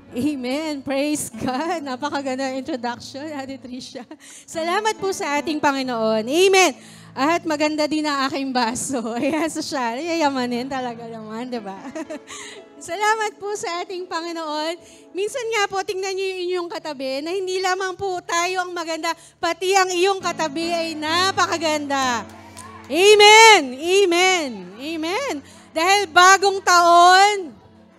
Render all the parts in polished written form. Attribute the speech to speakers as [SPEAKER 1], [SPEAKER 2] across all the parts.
[SPEAKER 1] Amen. Praise God. Napakaganda introduction, Ate Tricia. Salamat po sa ating Panginoon. Amen. At maganda din ang aking baso. Ayan, social. Yayamanin talaga naman, di ba? Salamat po sa ating Panginoon. Minsan nga po, tingnan niyo yung inyong katabi na hindi lamang po tayo ang maganda, pati ang iyong katabi ay napakaganda. Amen. Amen. Amen. Dahil bagong taon,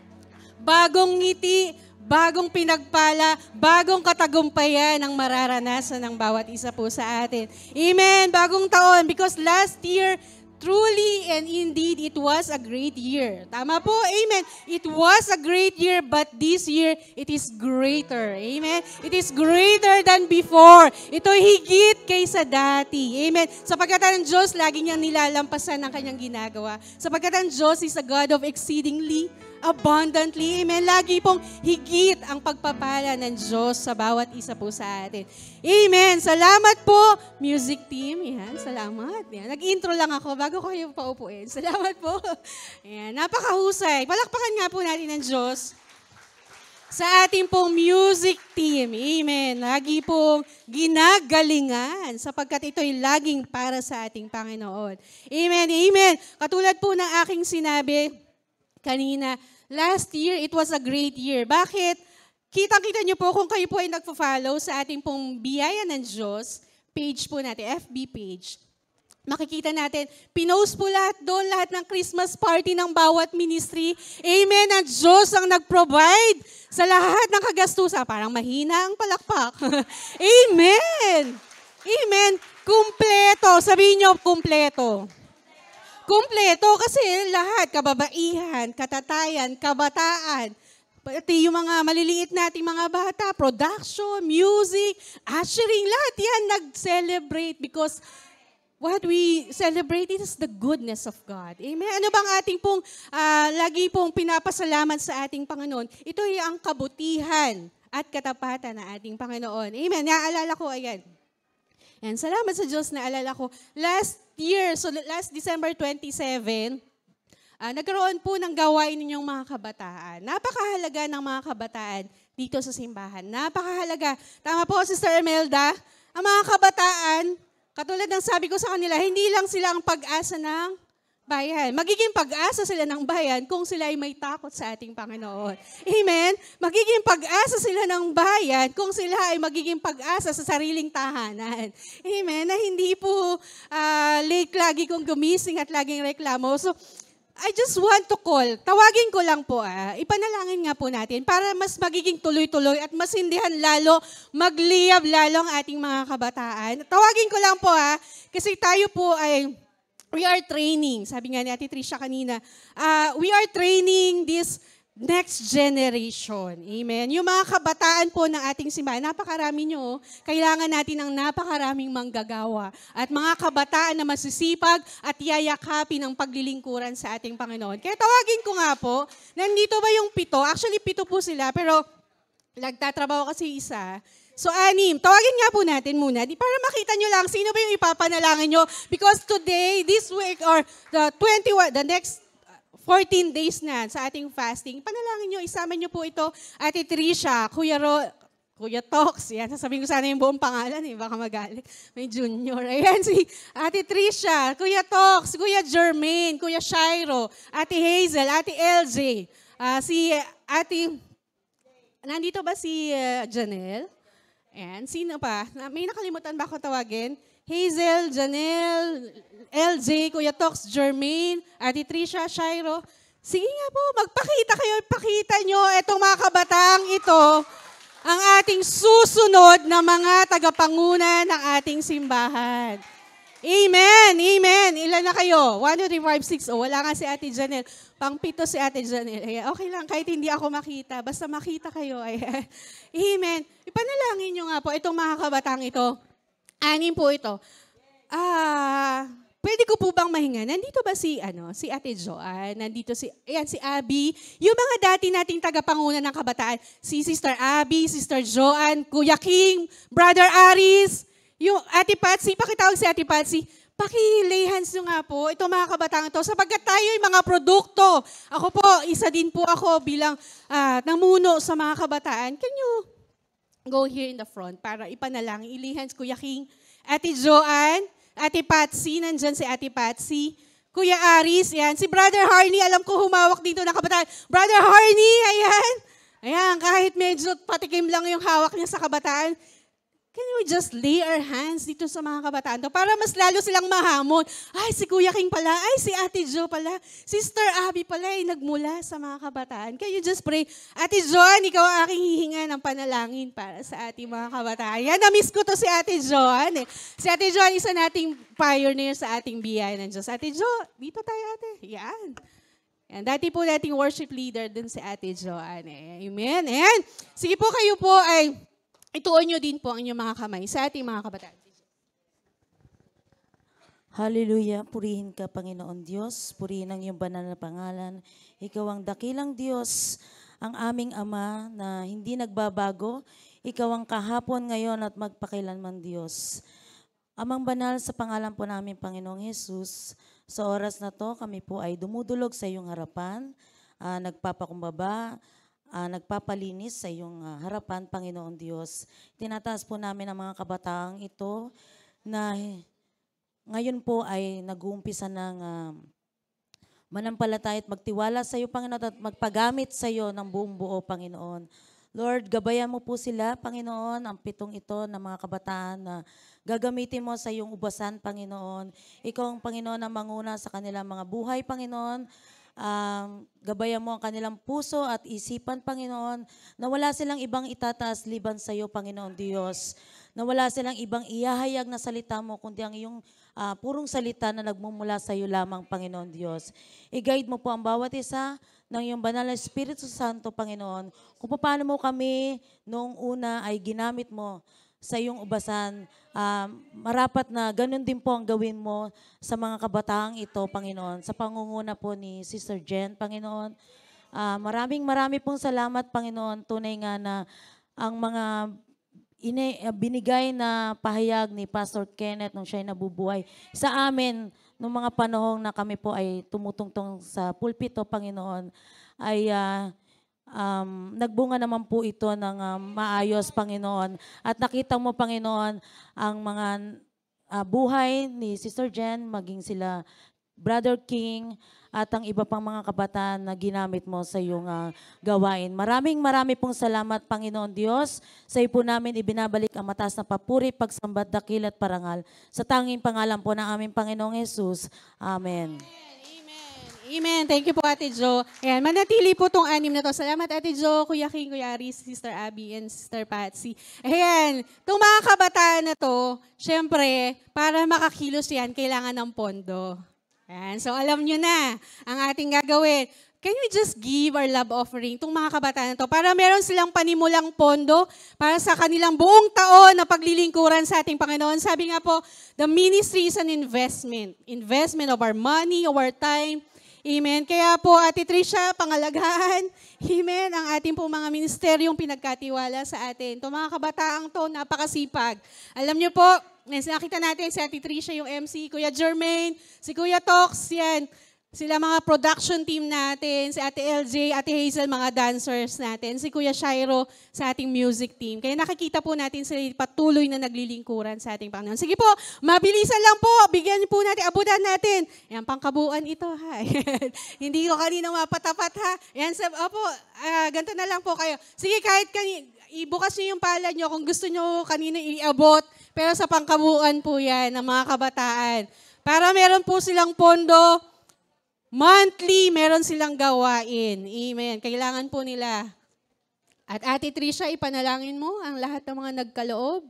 [SPEAKER 1] bagong ngiti, bagong pinagpala, bagong katagumpayan ang mararanasan ng bawat isa po sa atin. Amen. Bagong taon because last year, truly and indeed, it was a great year. Tama po? Amen. It was a great year, but this year, it is greater. Amen. It is greater than before. Ito higit kaysa dati. Amen. Sapagkat ang Diyos, lagi niyang nilalampasan ang kanyang ginagawa. Sapagkat ang Diyos is a God of exceedingly abundantly. Amen. Lagi pong higit ang pagpapala ng Diyos sa bawat isa po sa atin. Amen. Salamat po, music team. Yan, salamat. Yan. Nag-intro lang ako bago ko kayo paupuin. Salamat po. Yan, napakahusay. Palakpakan nga po natin ng Diyos sa ating pong music team. Amen. Lagi pong ginagalingan sapagkat ito'y laging para sa ating Panginoon. Amen. Amen. Katulad po ng aking sinabi kanina, last year, it was a great year. Bakit? Kitang-kita niyo po kung kayo po ay nagpo-follow sa ating pong biyaya ng Diyos, page po natin, FB page. Makikita natin, pinost po lahat doon, lahat ng Christmas party ng bawat ministry. Amen, ang Diyos ang nag-provide sa lahat ng kagastusan. Parang mahina ang palakpak. Amen! Amen! Kumpleto. Sabihin niyo, kumpleto. Kumpleto kasi lahat, kababaihan, katatayan, kabataan, pati yung mga maliliit nating mga bata, production, music, ushering, lahat yan nag-celebrate because what we celebrate is the goodness of God. Amen. Ano bang ating pong, lagi pong pinapasalamat sa ating Panginoon? Ito ay ang kabutihan at katapatan ng ating Panginoon. Amen. Naalala ko, ayan. Yan, salamat sa Diyos na alala ko. Last year, so last December 27, nagkaroon po ng gawain ninyong mga kabataan. Napakahalaga ng mga kabataan dito sa simbahan. Napakahalaga. Tama po, Sister Imelda? Ang mga kabataan, katulad ng sabi ko sa kanila, hindi lang sila ang pag-asa ng bayan. Magiging pag-asa sila ng bayan kung sila ay may takot sa ating Panginoon. Amen? Magiging pag-asa sila ng bayan kung sila ay magiging pag-asa sa sariling tahanan. Amen? Na hindi po late lagi kong gumising at laging reklamo. So, I just want to call. Tawagin ko lang po, ipanalangin nga po natin para mas magiging tuloy-tuloy at masindihan lalo, magliyab lalo ang ating mga kabataan. Tawagin ko lang po kasi tayo po ay we are training, sabi nga ni Ate Tricia kanina, we are training this next generation. Amen. Yung mga kabataan po ng ating simbahan, napakarami nyo, kailangan natin ng napakaraming manggagawa at mga kabataan na masisipag at yayakapin ang paglilingkuran sa ating Panginoon. Kaya tawagin ko nga po, nandito ba yung 7? Actually, 7 po sila, pero nagtatrabaho kasi isa. So, 6. Tawagin nga po natin muna para makita nyo lang sino ba yung ipapanalangin nyo. Because today, this week, or the next 14 days na sa ating fasting, panalangin nyo, isama nyo po ito, Ate Tricia, Kuya Tox, yan, sasabihin ko sana yung buong pangalan, baka magalit, may junior. Ayan, si Ate Tricia, Kuya Tox, Kuya Jermaine, Kuya Shiro, Ate Hazel, Ate LJ, si Ate, nandito ba si Janelle? And sino pa? May nakalimutan ba ako tawagin? Hazel, Janelle, LJ, Kuya Tox, Jermaine, Ate Tricia, Shiro. Sige nga po, magpakita kayo, ipakita nyo itong mga kabataang ito, ang ating susunod na mga tagapanguna ng ating simbahan. Amen, amen. Ilan na kayo? 1, 2, 3, 5, 6. Wala nga si Ate Janelle. Pang-7 si Ate Janelle. Ayan, okay lang, kahit hindi ako makita. Basta makita kayo. Ayan. Amen. Ipanalangin nyo nga po itong mga kabatang ito. 6 po ito. Pwede ko po bang mahinga? Nandito ba si Ate Joanne? Nandito si Abby. Yung mga dati nating tagapanguna ng kabataan. Si Sister Abby, Sister Joanne, Kuya King, Brother Aris, yung Ate Patsy, pakitawag si Ate Patsy. paki-lay hands nyo nga po, ito mga kabataan ito, sapagkat tayo ay mga produkto. Ako po, isa din po ako bilang namuno sa mga kabataan. Can you go here in the front para ipanalangin, i-lay hands, Kuya King, Ate Joanne, Ate Patsy, nandyan si Ate Patsy, Kuya Aris, yan. Si Brother Harney, alam ko humawak dito na kabataan. Brother Harney, ayan. Ayan, kahit medyo patikim lang yung hawak niya sa kabataan, can we just lay our hands dito sa mga kabataan to para mas lalo silang mahamon? Ay, si Kuya King pala. Ay, si Ate Jo pala. Sister Abby pala ay nagmula sa mga kabataan. Can you just pray? Ate Joan, ikaw ang aking hihinga ng panalangin para sa ating mga kabataan. Yan, na-miss ko to si Ate Joan. Si Ate Joan, isa nating pioneer sa ating biyaya ng Diyos. Ate Jo, dito tayo ate. Yan. Yan. Dati po nating worship leader dun si Ate Joan. Amen. Ayan. Sige po, kayo po ay ituon nyo din po ang inyong mga kamay sa ating mga kabataan.
[SPEAKER 2] Hallelujah. Purihin ka, Panginoon Diyos. Purihin ang iyong banal na pangalan. Ikaw ang dakilang Diyos, ang aming Ama na hindi nagbabago. Ikaw ang kahapon, ngayon at magpakailanman Diyos. Amang banal, sa pangalan po namin, Panginoong Jesus, sa oras na to, kami po ay dumudulog sa iyong harapan, nagpapakumbaba, nagpapalinis sa iyong harapan, Panginoon Diyos. Tinataas po namin ang mga kabataang ito na ngayon po ay nag-uumpisa ng manampalataya at magtiwala sa iyo, Panginoon, at magpagamit sa iyo ng buong buo, Panginoon. Lord, gabayan mo po sila, Panginoon, ang pitong ito ng mga kabataan na gagamitin mo sa iyong ubasan, Panginoon. Ikaw ang Panginoon ang manguna sa kanilang mga buhay, Panginoon. Gabayan mo ang kanilang puso at isipan, Panginoon, na wala silang ibang itataas liban sa iyo, Panginoon Diyos. Na wala silang ibang ihahayag na salita mo, kundi ang iyong purong salita na nagmumula sa iyo lamang, Panginoon Diyos. I-guide mo po ang bawat isa ng iyong banal na Espiritu Santo, Panginoon, kung paano mo kami noong una ay ginamit mo sa iyong ubasan. Marapat na ganun din po ang gawin mo sa mga kabataang ito, Panginoon, sa pangunguna po ni Sister Jen, Panginoon. Marami pong salamat, Panginoon. Tunay nga na ang mga binigay na pahayag ni Pastor Kenneth nung siya'y nabubuhay sa amin nung mga panahong na kami po ay tumutungtong sa pulpito, Panginoon, ay nagbunga naman po ito ng maayos, Panginoon. At nakita mo, Panginoon, ang mga buhay ni Sister Jen, maging sila Brother King, at ang iba pang mga kabataan na ginamit mo sa iyong gawain. Marami pong salamat, Panginoon Diyos. Sa iyo po namin ibinabalik ang mataas na papuri, pagsambat, dakil at parangal. Sa tanging pangalan po ng aming Panginoong Jesus. Amen.
[SPEAKER 1] Amen. Thank you po, Ate Jo. Ayan, manatili po itong anim na to. Salamat, Ate Jo, Kuya King, Kuya Aris, Sister Abby, and Sister Patsy. Ayan, itong mga kabataan na to, syempre, para makakilos yan, kailangan ng pondo. Ayan, so alam nyo na ang ating gagawin. Can we just give our love offering itong mga kabataan na to para meron silang panimulang pondo para sa kanilang buong taon na paglilingkuran sa ating Panginoon. Sabi nga po, the ministry is an investment. Investment of our money, of our time. Amen. Kaya po, Ate Tricia, pangalagaan, amen, ang ating po mga ministeryong pinagkatiwala sa atin. Itong mga kabataang to, napakasipag. Alam niyo po, nakita natin si Ate Tricia, yung MC, Kuya Jermaine, si Kuya Tox, yan. Sila mga production team natin, si Ate LJ, Ate Hazel, mga dancers natin, si Kuya Shiro sa ating music team. Kaya nakikita po natin sila patuloy na naglilingkuran sa ating Panginoon. Sige po, mabilisan lang po, bigyan po natin, abutan natin. Yan, pangkabuuan ito ha. Hindi ko kanina mapatapat ha. Yan, ganito na lang po kayo. Sige, kahit ibukas nyo yung palad nyo kung gusto nyo kanina iabot, pero sa pangkabuuan po yan ng mga kabataan. Para meron po silang pondo, monthly, meron silang gawain. Amen. Kailangan po nila. At Ate Tricia, ipanalangin mo ang lahat ng mga nagkaloob.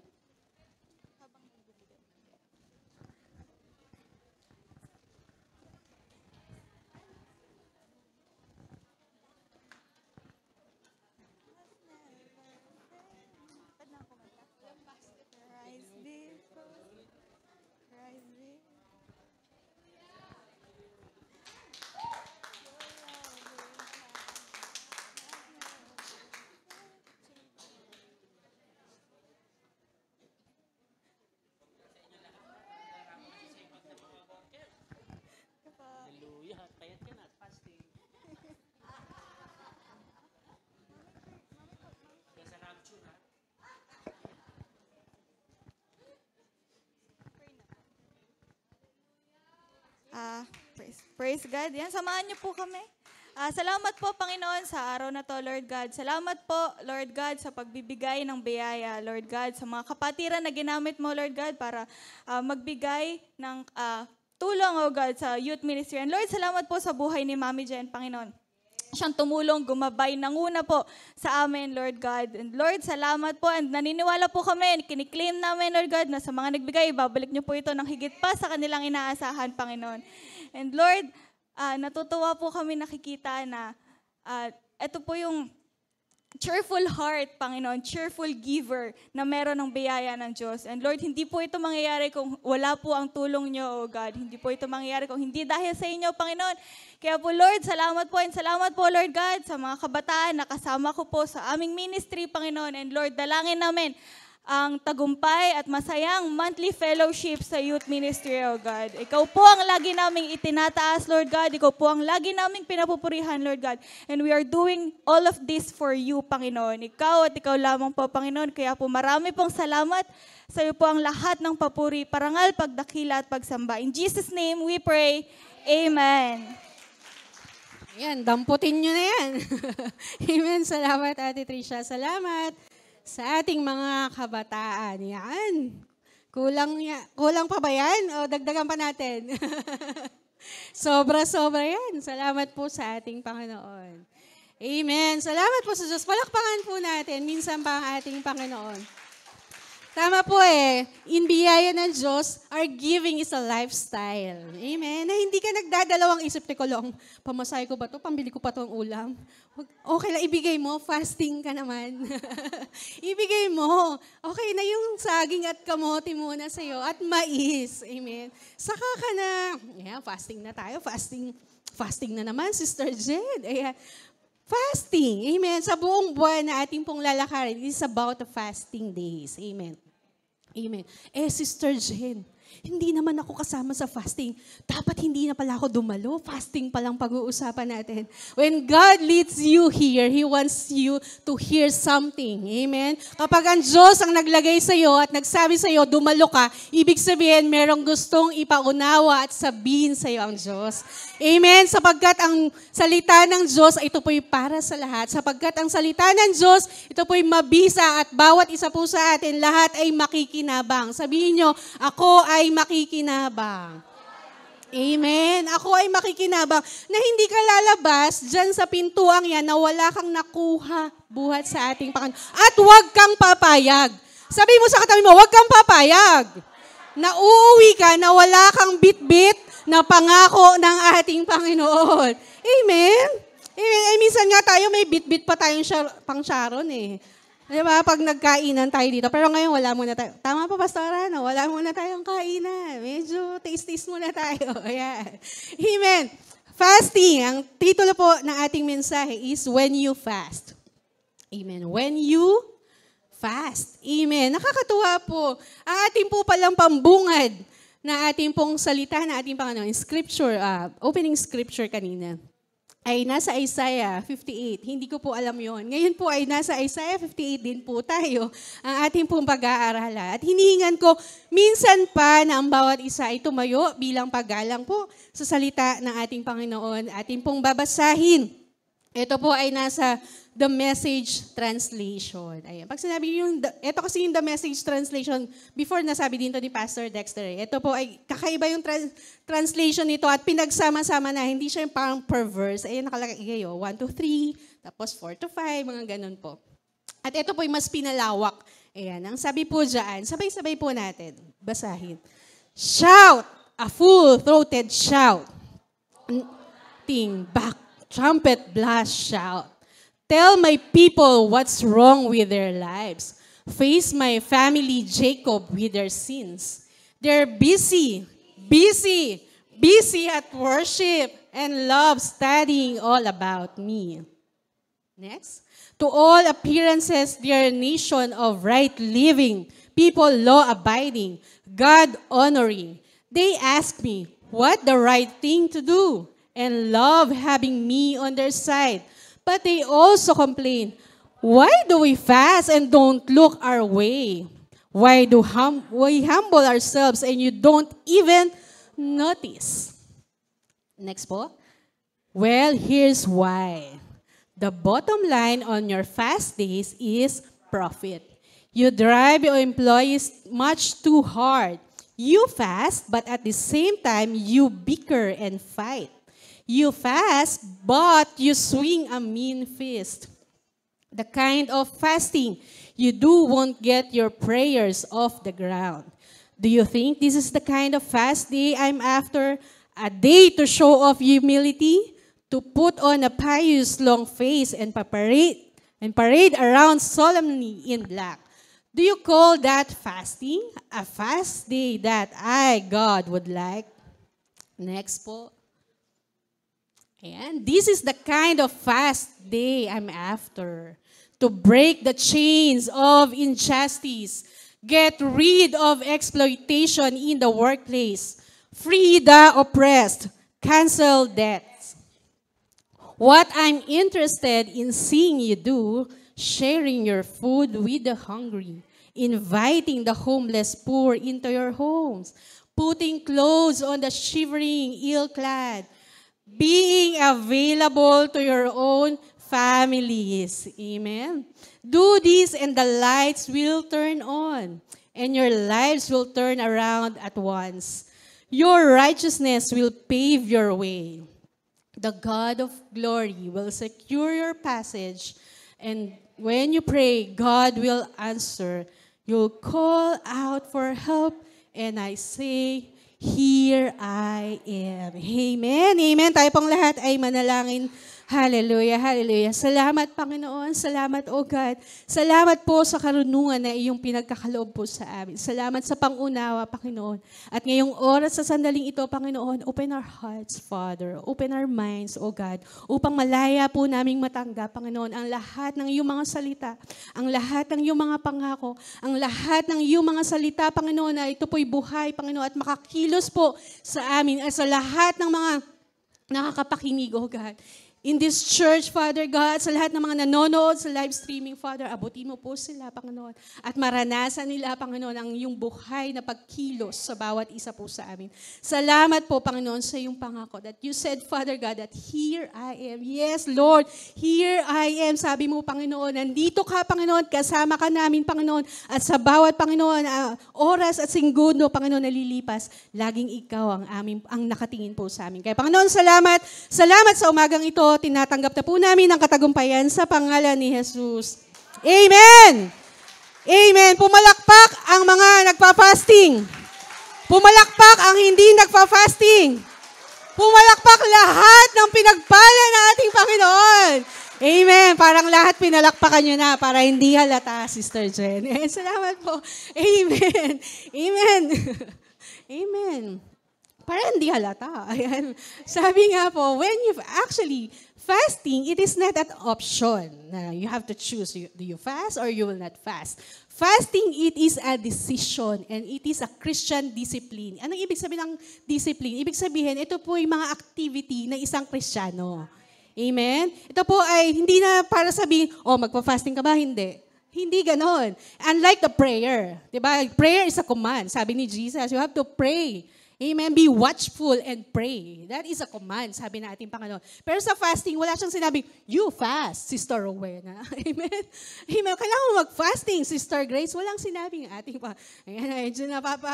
[SPEAKER 3] Praise God. Yan, samahan niyo po kami. Salamat po, Panginoon, sa araw na to, Lord God. Salamat po, Lord God, sa pagbibigay ng biyaya, Lord God, sa mga kapatiran na ginamit mo, Lord God, para magbigay ng tulong, oh God, sa youth ministry. And Lord, salamat po sa buhay ni Mami Jen, Panginoon. Siyang tumulong, gumabay, nanguna po sa amin, Lord God. And Lord, salamat po. And naniniwala po kami, kiniklaim namin, Lord God, na sa mga nagbigay, babalik niyo po ito ng higit pa sa kanilang inaasahan, Panginoon. And Lord, natutuwa po kami nakikita na ito po yung cheerful heart, Panginoon, cheerful giver na meron ng biyaya ng Diyos. And Lord, hindi po ito mangyayari kung wala po ang tulong niyo, O God. Hindi po ito mangyayari kung hindi dahil sa inyo, Panginoon. Kaya po, Lord, salamat po and salamat po, Lord God, sa mga kabataan na kasama ko po sa aming ministry, Panginoon. And Lord, dalangin namin ang tagumpay at masayang monthly fellowship sa youth ministry, O God. Ikaw po ang lagi naming itinataas, Lord God. Ikaw po ang lagi naming pinapupurihan, Lord God. And we are doing all of this for you, Panginoon. Ikaw at ikaw lamang po, Panginoon. Kaya po marami pong salamat. Sa iyo po ang lahat ng papuri, parangal, pagdakila at pagsamba. In Jesus' name we pray. Amen.
[SPEAKER 1] Yan, damputin nyo na yan. Amen. Salamat, Ate Tricia. Salamat sa ating mga kabataan. Yan. Kulang pa ba yan? O dagdagan pa natin? Sobra-sobra yan. Salamat po sa ating Panginoon. Amen. Salamat po sa Diyos. Palakpakan po natin. Minsan pa ang ating Panginoon. Tama po in biyaya ng Diyos, our giving is a lifestyle. Amen. Na hindi ka nagdadalawang isip, tekolong, pamasahe ko ba to? Pambili ko pa tong ulam? Okay lang, ibigay mo. Fasting ka naman. Ibigay mo. Okay na yung saging at kamote muna sa'yo at mais. Amen. Saka ka na, fasting na tayo. Fasting na naman, Sister Jen. Ayan. Fasting. Amen. Sa buong buwan na ating pong lalakarin, it is about the fasting days. Amen. Amen. Sister Jen, hindi naman ako kasama sa fasting. Dapat hindi na pala ako dumalo. Fasting palang pag-uusapan natin. When God leads you here, He wants you to hear something. Amen? Kapag ang Diyos ang naglagay sa iyo at nagsabi sa iyo, dumalo ka, ibig sabihin, merong gustong ipaunawa at sabihin sa iyo ang Diyos. Amen? Sapagkat ang salita ng Diyos, ito po'y para sa lahat. Sapagkat ang salita ng Diyos, ito po'y mabisa at bawat isa po sa atin, lahat ay makikinabang. Sabihin nyo, ako ay makikinabang. Amen. Ako ay makikinabang na hindi ka lalabas dyan sa pintuang yan na wala kang nakuha buhat sa ating Panginoon. At huwag kang papayag. Sabi mo sa katabi mo, huwag kang papayag. Na uuwi ka na wala kang bit-bit na pangako ng ating Panginoon. Amen. Amen. Minsan nga tayo may bit-bit pa tayong pang Sharon Diba? Pag nagkainan tayo dito. Pero ngayon, wala muna tayo. Tama pa, Pastora? No? Wala muna tayong kainan. Medyo taste-taste muna tayo. Ayan. Amen. Fasting. Ang titulo po ng ating mensahe is When You Fast. Amen. When You Fast. Amen. Nakakatuwa po. Ang ating po palang pambungad na ating pong salita na ating Panginoon. Scripture, opening scripture kanina. Ay nasa Isaiah 58. Hindi ko po alam yon. Ngayon po ay nasa Isaiah 58 din po tayo ang ating pong pag-aaralan. At hinihingan ko minsan pa na ang bawat isa ay tumayo bilang paggalang po sa salita ng ating Panginoon. Ating pong babasahin. Ito po ay nasa The Message Translation. Ayan. Pag sinabi yung, ito kasi yung The Message Translation, before nasabi din to ni Pastor Dexter. Ito po ay kakaiba yung translation nito at pinagsama-sama na, hindi siya yung parang per verse. Ayan, nakalagay kayo, 1 to 3, tapos 4 to 5, mga ganun po. At ito po ay mas pinalawak. Ayan, ang sabi po dyan, sabay-sabay po natin, basahin. Shout, a full-throated shout. Ting back, trumpet blast shout. Tell my people what's wrong with their lives. Face my family, Jacob, with their sins. They're busy at worship and love studying all about me. Next. To all appearances, they're a nation of right living, people law-abiding, God-honoring. They ask me what the right thing to do and love having me on their side. But they also complain, why do we fast and don't look our way? Why do we humble ourselves and you don't even notice? Next po. Well, here's why. The bottom line on your fast days is profit. You drive your employees much too hard. You fast, but at the same time, you bicker and fight. You fast, but you swing a mean fist. The kind of fasting you do won't get your prayers off the ground. Do you think this is the kind of fast day I'm after? A day to show off humility? To put on a pious long face and parade around solemnly in black. Do you call that fasting? A fast day that I, God, would like? Next po. And this is the kind of fast day I'm after. To break the chains of injustice. Get rid of exploitation in the workplace. Free the oppressed. Cancel debts. What I'm interested in seeing you do, sharing your food with the hungry, inviting the homeless poor into your homes, putting clothes on the shivering, ill-clad, being available to your own families. Amen. Do this and the lights will turn on, and your lives will turn around at once. Your righteousness will pave your way. The God of glory will secure your passage, and when you pray, God will answer. You'll call out for help, and I say, here I am. Amen. Amen. Tayo pong lahat ay manalangin. Hallelujah, hallelujah. Salamat, Panginoon. Salamat, O God. Salamat po sa karunungan na iyong pinagkakaloob po sa amin. Salamat sa pangunawa, Panginoon. At ngayong oras sa sandaling ito, Panginoon, open our hearts, Father. Open our minds, O God, upang malaya po naming matanggap, Panginoon, ang lahat ng iyong mga salita, ang lahat ng iyong mga pangako, ang lahat ng iyong mga salita, Panginoon, na ito po'y buhay, Panginoon, at makakilos po sa amin at sa lahat ng mga nakakapakinig, O God. In this church, Father God, sa lahat ng mga nanonood sa live streaming, Father, abutin mo po sila, Panginoon. At maranasan nila, Panginoon, ang iyong buhay na pagkilos sa bawat isa po sa amin. Salamat po, Panginoon, sa iyong pangako that you said, Father God, that here I am. Yes, Lord, here I am. Sabi mo, Panginoon, nandito ka, Panginoon, kasama ka namin, Panginoon. At sa bawat, Panginoon, oras at segundo, Panginoon, nalilipas, laging ikaw ang nakatingin po sa amin. Kaya, Panginoon, salamat. Salamat sa umagang ito. Tinatanggap na po namin ang katagumpayan sa pangalan ni Jesus. Amen! Amen! Pumalakpak ang mga nagpa-fasting. Pumalakpak ang hindi nagpa-fasting. Pumalakpak lahat ng pinagpala ng ating Panginoon. Amen! Parang lahat pinalakpakan nyo na para hindi halata, Sister Jen. Salamat po. Amen! Amen! Amen! Para hindi halata. Ayan. Sabi nga po, when you actually fasting, it is not an option. You have to choose. Do you fast or you will not fast? Fasting, it is a decision and it is a Christian discipline. Anong ibig sabihin ng discipline? Ibig sabihin, ito po yung mga activity ng isang Kristiyano. Amen? Ito po ay hindi na para sabihin, magpa-fasting ka ba? Hindi. Hindi ganon. Unlike the prayer. Diba? Prayer is a command. Sabi ni Jesus, you have to pray. Amen. Be watchful and pray. That is a command, sabi na ating Panginoon. Pero sa fasting, wala siyang sinabing, you fast, Sister Rowena. Amen. Amen. Kailangan mo mag-fasting, Sister Grace. Walang sinabing ating pa. Ayan, medyo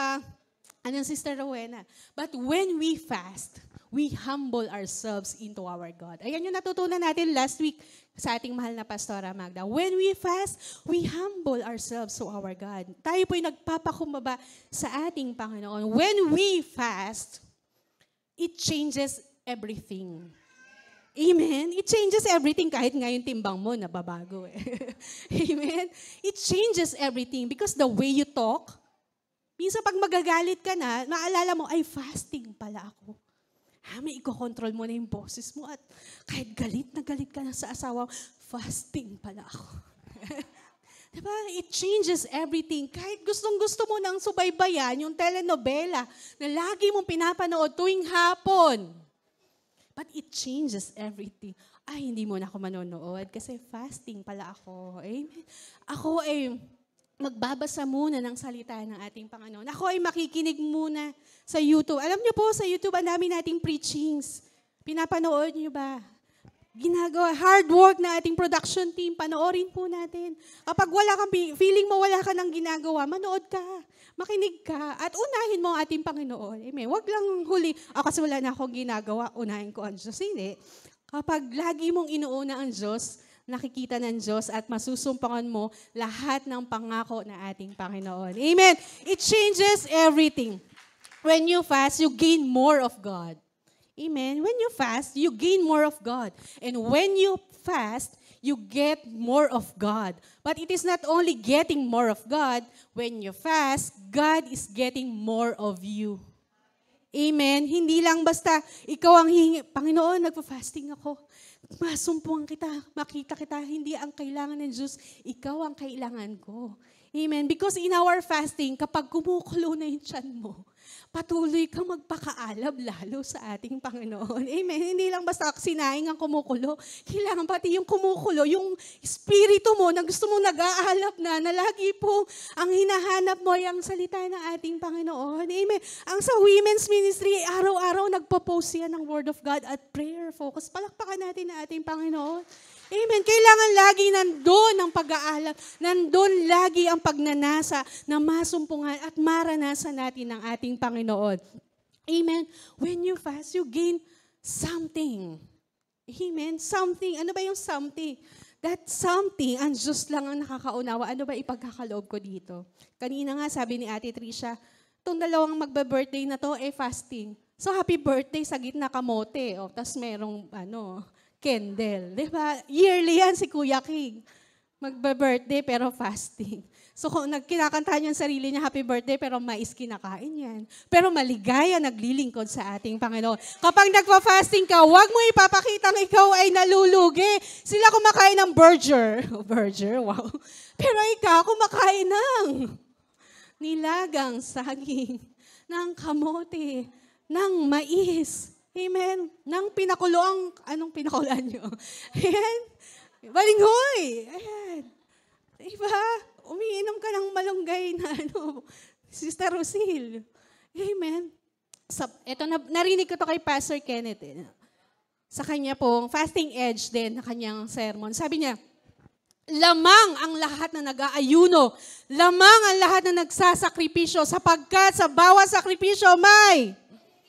[SPEAKER 1] Sister Rowena. But when we fast, we humble ourselves into our God. Ayan yung natutunan natin last week sa ating mahal na Pastora Magda. When we fast, we humble ourselves to our God. Tayo po'y nagpapakumbaba sa ating Panginoon. When we fast, it changes everything. Amen? It changes everything kahit ngayon timbang mo, nababago eh. Amen? It changes everything because the way you talk, minsan pag magagalit ka na, maalala mo, ay fasting pala ako. May iko-control mo na yung boses mo at kahit galit ka na sa asawa, fasting pala ako. Diba? It changes everything. Kahit gustong-gusto mo nang subaybayan yung telenovela na lagi mong pinapanood tuwing hapon. But it changes everything. Ay, hindi mo na ako manonood kasi fasting pala ako. Amen. Ako ay magbabasa muna ng salita ng ating Panginoon. Ako ay makikinig muna sa YouTube. Alam niyo po, sa YouTube, ang dami nating preachings. Pinapanood niyo ba? Ginagawa, hard work na ating production team, panoorin po natin. Kapag wala kang, feeling mo wala ka ng ginagawa, manood ka, makinig ka, at unahin mo ang ating Panginoon. Amen. Huwag lang huli, kasi wala na akong ginagawa, unahin ko ang Diyos. Hindi. Kapag lagi mong inuuna ang Diyos, nakikita ng Diyos at masusumpangan mo lahat ng pangako na ating Panginoon. Amen. It changes everything. When you fast, you gain more of God. Amen. When you fast, you gain more of God. And when you fast, you get more of God. But it is not only getting more of God. When you fast, God is getting more of you. Amen. Hindi lang basta ikaw ang hihingi, Panginoon, nagpa-fasting ako. Masumpungan kita, makita kita. Hindi ang kailangan ng Diyos, ikaw ang kailangan ko. Amen. Because in our fasting, kapag kumukulo na yung tiyan mo, patuloy kang magpakaalab lalo sa ating Panginoon. Amen. Hindi lang basta sinaing ang kumukulo. Kailangan pati yung kumukulo, yung espiritu mo na gusto mong nag-aalab na lagi po ang hinahanap mo ay ang salita ng ating Panginoon. Amen. Ang sa women's ministry, araw-araw nagpo-post yan ng Word of God at prayer focus. Palakpakan natin ang ating Panginoon. Amen. Kailangan lagi nandun ang pag-aalab, nandun lagi ang pagnanasa na masumpungan at maranasan natin ng ating Panginoon. Amen. When you fast, you gain something. Amen. Something. Ano ba yung something? That something, ang Diyos lang ang nakakaunawa. Ano ba ipagkakaloob ko dito? Kanina nga sabi ni Ate Tricia, itong dalawang magbe-birthday na to, fasting. So happy birthday sa gitna kamote. Tapos merong candle. Di ba? Yearly yan si Kuya King. Magbe-birthday pero fasting. So kung kinakanta niya ang sarili niya, happy birthday, pero mais kinakain yan. Pero maligaya, naglilingkod sa ating Panginoon. Kapag nagpa-fasting ka, huwag mo ipapakitang ikaw ay nalulugi. Sila kumakain ng burger. Burger, wow. Pero ikaw kumakain ng nilagang saging, ng kamote, ng mais. Amen. Nang pinakulo anong pinakulaan nyo? Ayan. Balinghoy. Ayan. Diba? Umiinom ka ng malunggay na Sister Rosil. Amen. Ito, narinig ko to kay Pastor Kenneth. Sa kanya pong fasting edge din na kanyang sermon. Sabi niya, lamang ang lahat na nag-aayuno. Lamang ang lahat na nagsasakripisyo sapagkat sa bawat sakripisyo may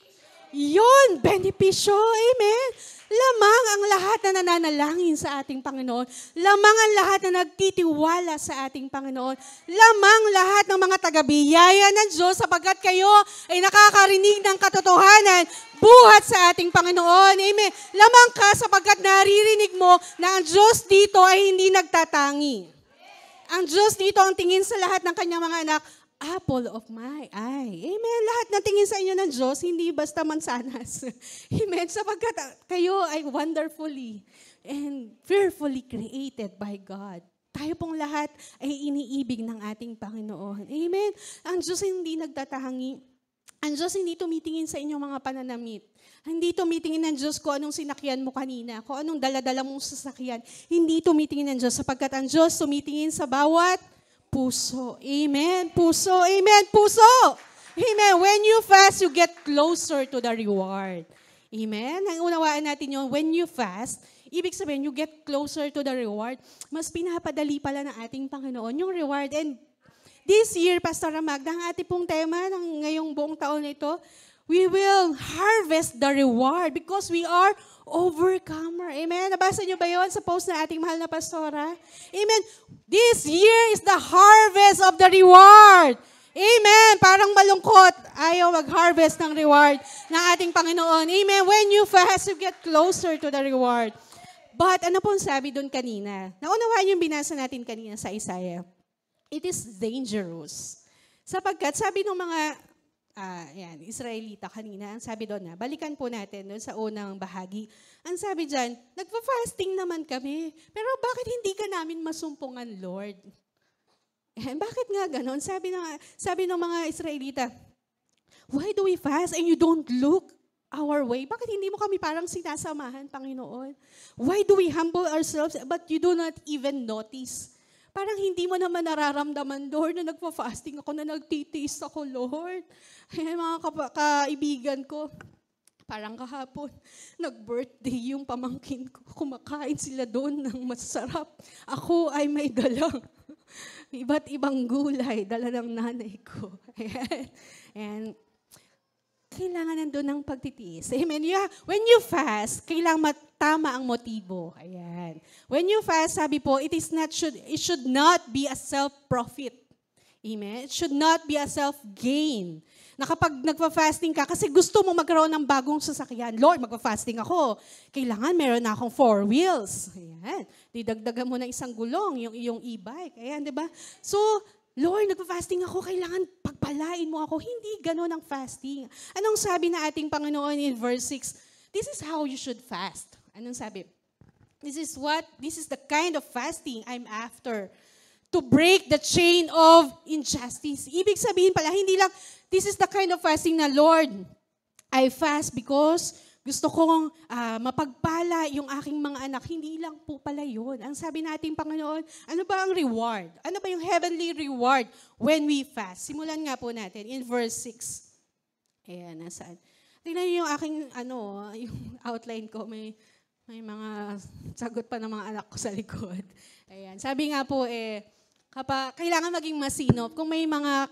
[SPEAKER 1] yun, benepisyo. Amen. Lamang ang lahat na nananalangin sa ating Panginoon. Lamang ang lahat na nagtitiwala sa ating Panginoon. Lamang lahat ng mga taga-biyaya ng Diyos sapagkat kayo ay nakakarinig ng katotohanan buhat sa ating Panginoon. Amen. Lamang ka sapagkat naririnig mo na ang Diyos dito ay hindi nagtatangi. Ang Diyos dito ang tingin sa lahat ng kanyang mga anak, apple of my eye. Amen. Lahat na tingin sa inyo ng Diyos, hindi basta mansanas. Amen. Sapagkat kayo ay wonderfully and fearfully created by God. Tayo pong lahat ay iniibig ng ating Panginoon. Amen. Ang Diyos hindi nagtatahangi. Ang Diyos hindi tumitingin sa inyong mga pananamit. Hindi tumitingin ng Diyos kung anong sinakyan mo kanina, kung anong daladala mong sasakyan. Hindi tumitingin ng Diyos sapagkat ang Diyos tumitingin sa bawat puso. Amen. Puso. Amen. Puso. Amen. When you fast, you get closer to the reward. Amen. Ang unawaan natin yung when you fast, ibig sabihin, you get closer to the reward. Mas pinapadali pala ng ating Panginoon yung reward. And this year, Pastor Magda, ang ating pong tema ng ngayong buong taon na ito, we will harvest the reward because we are overcomer. Amen? Nabasa niyo ba yun sa post na ating mahal na pastora? Amen? This year is the harvest of the reward. Amen? Parang malungkot. Ayaw mag-harvest ng reward ng ating Panginoon. Amen? When you fast, you get closer to the reward. But ano pong sabi doon kanina? Naunawaan yung binasa natin kanina sa Isaiah. It is dangerous. Sapagkat sabi ng mga Israelita kanina, ang sabi doon na, balikan po natin doon sa unang bahagi. Ang sabi dyan, nagpa-fasting naman kami, pero bakit hindi ka namin masumpungan, Lord? Bakit nga ganon? Sabi ng mga Israelita, why do we fast and you don't look our way? Bakit hindi mo kami parang sinasamahan, Panginoon? Why do we humble ourselves but you do not even notice? Parang hindi mo naman nararamdaman, Lord, na nagpa-fasting ako, na nagtitiis ako, Lord. Ay, mga kaibigan ko, Parang kahapon, nag-birthday yung pamangkin ko. Kumakain sila doon ng masarap. Ako ay may dalang iba't ibang gulay, dala ng nanay ko. Ayan. And kailangan nandun ng pagtitiis. Amen. When you fast, kailangan tama ang motibo. Ayan. When you fast, sabi po, it should not be a self-profit. Amen. It should not be a self-gain. Na kapag nagpa-fasting ka, kasi gusto mo magkaroon ng bagong sasakyan. Lord, magpa-fasting ako. Kailangan meron na akong 4 wheels. Ayan. Didagdagan mo ng isang gulong, yung iyong e-bike. Ayan, di ba? So, Lord, nagpa-fasting ako, kailangan pagpalain mo ako. Hindi ganun ang fasting. Anong sabi na ating Panginoon in verse 6? This is how you should fast. Anong sabi? This is the kind of fasting I'm after. To break the chain of injustice. Ibig sabihin pala, hindi lang, this is the kind of fasting na, Lord, I fast because gusto kong mapagpala yung aking mga anak. Hindi lang po pala yun. Ang sabi natin, Panginoon, ano ba ang reward? Ano ba yung heavenly reward when we fast? Simulan nga po natin in verse 6. Ayan, nasaan? Tingnan niyo yung aking, yung outline ko. May mga sagot pa ng mga anak ko sa likod. Ayan, sabi nga po, kailangan maging masinop. Kung may mga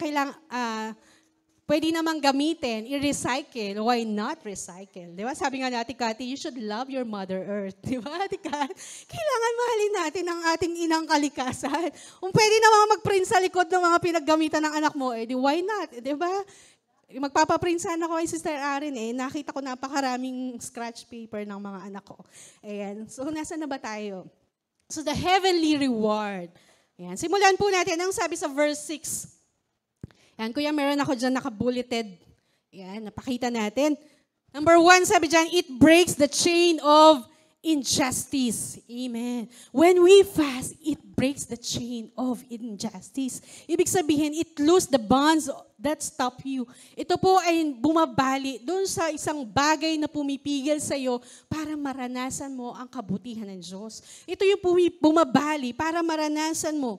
[SPEAKER 1] pwede namang gamitin, i-recycle. Why not recycle? Di ba? Sabi nga natin, Kati, you should love your Mother Earth. Di ba, Ate Kat? Kailangan mahalin natin ang ating inang kalikasan. Kung pwede namang mag-print sa likod ng mga pinaggamitan ng anak mo, why not? Di ba? Magpapaprint sana ako kay Sister Aaron nakita ko napakaraming scratch paper ng mga anak ko. Ayan. So, nasa na ba tayo? So, the heavenly reward. Ayan. Simulan po natin. Ang sabi sa verse 6. Ayan, kuya, meron ako dyan naka-bulleted. Ayan, napakita natin. Number 1, sabi dyan, it breaks the chain of injustice. Amen. When we fast, it breaks the chain of injustice. Ibig sabihin, it loosens the bonds that stop you. Ito po ay bumabali doon sa isang bagay na pumipigil sa iyo para maranasan mo ang kabutihan ng Diyos. Ito yung bumabali para maranasan mo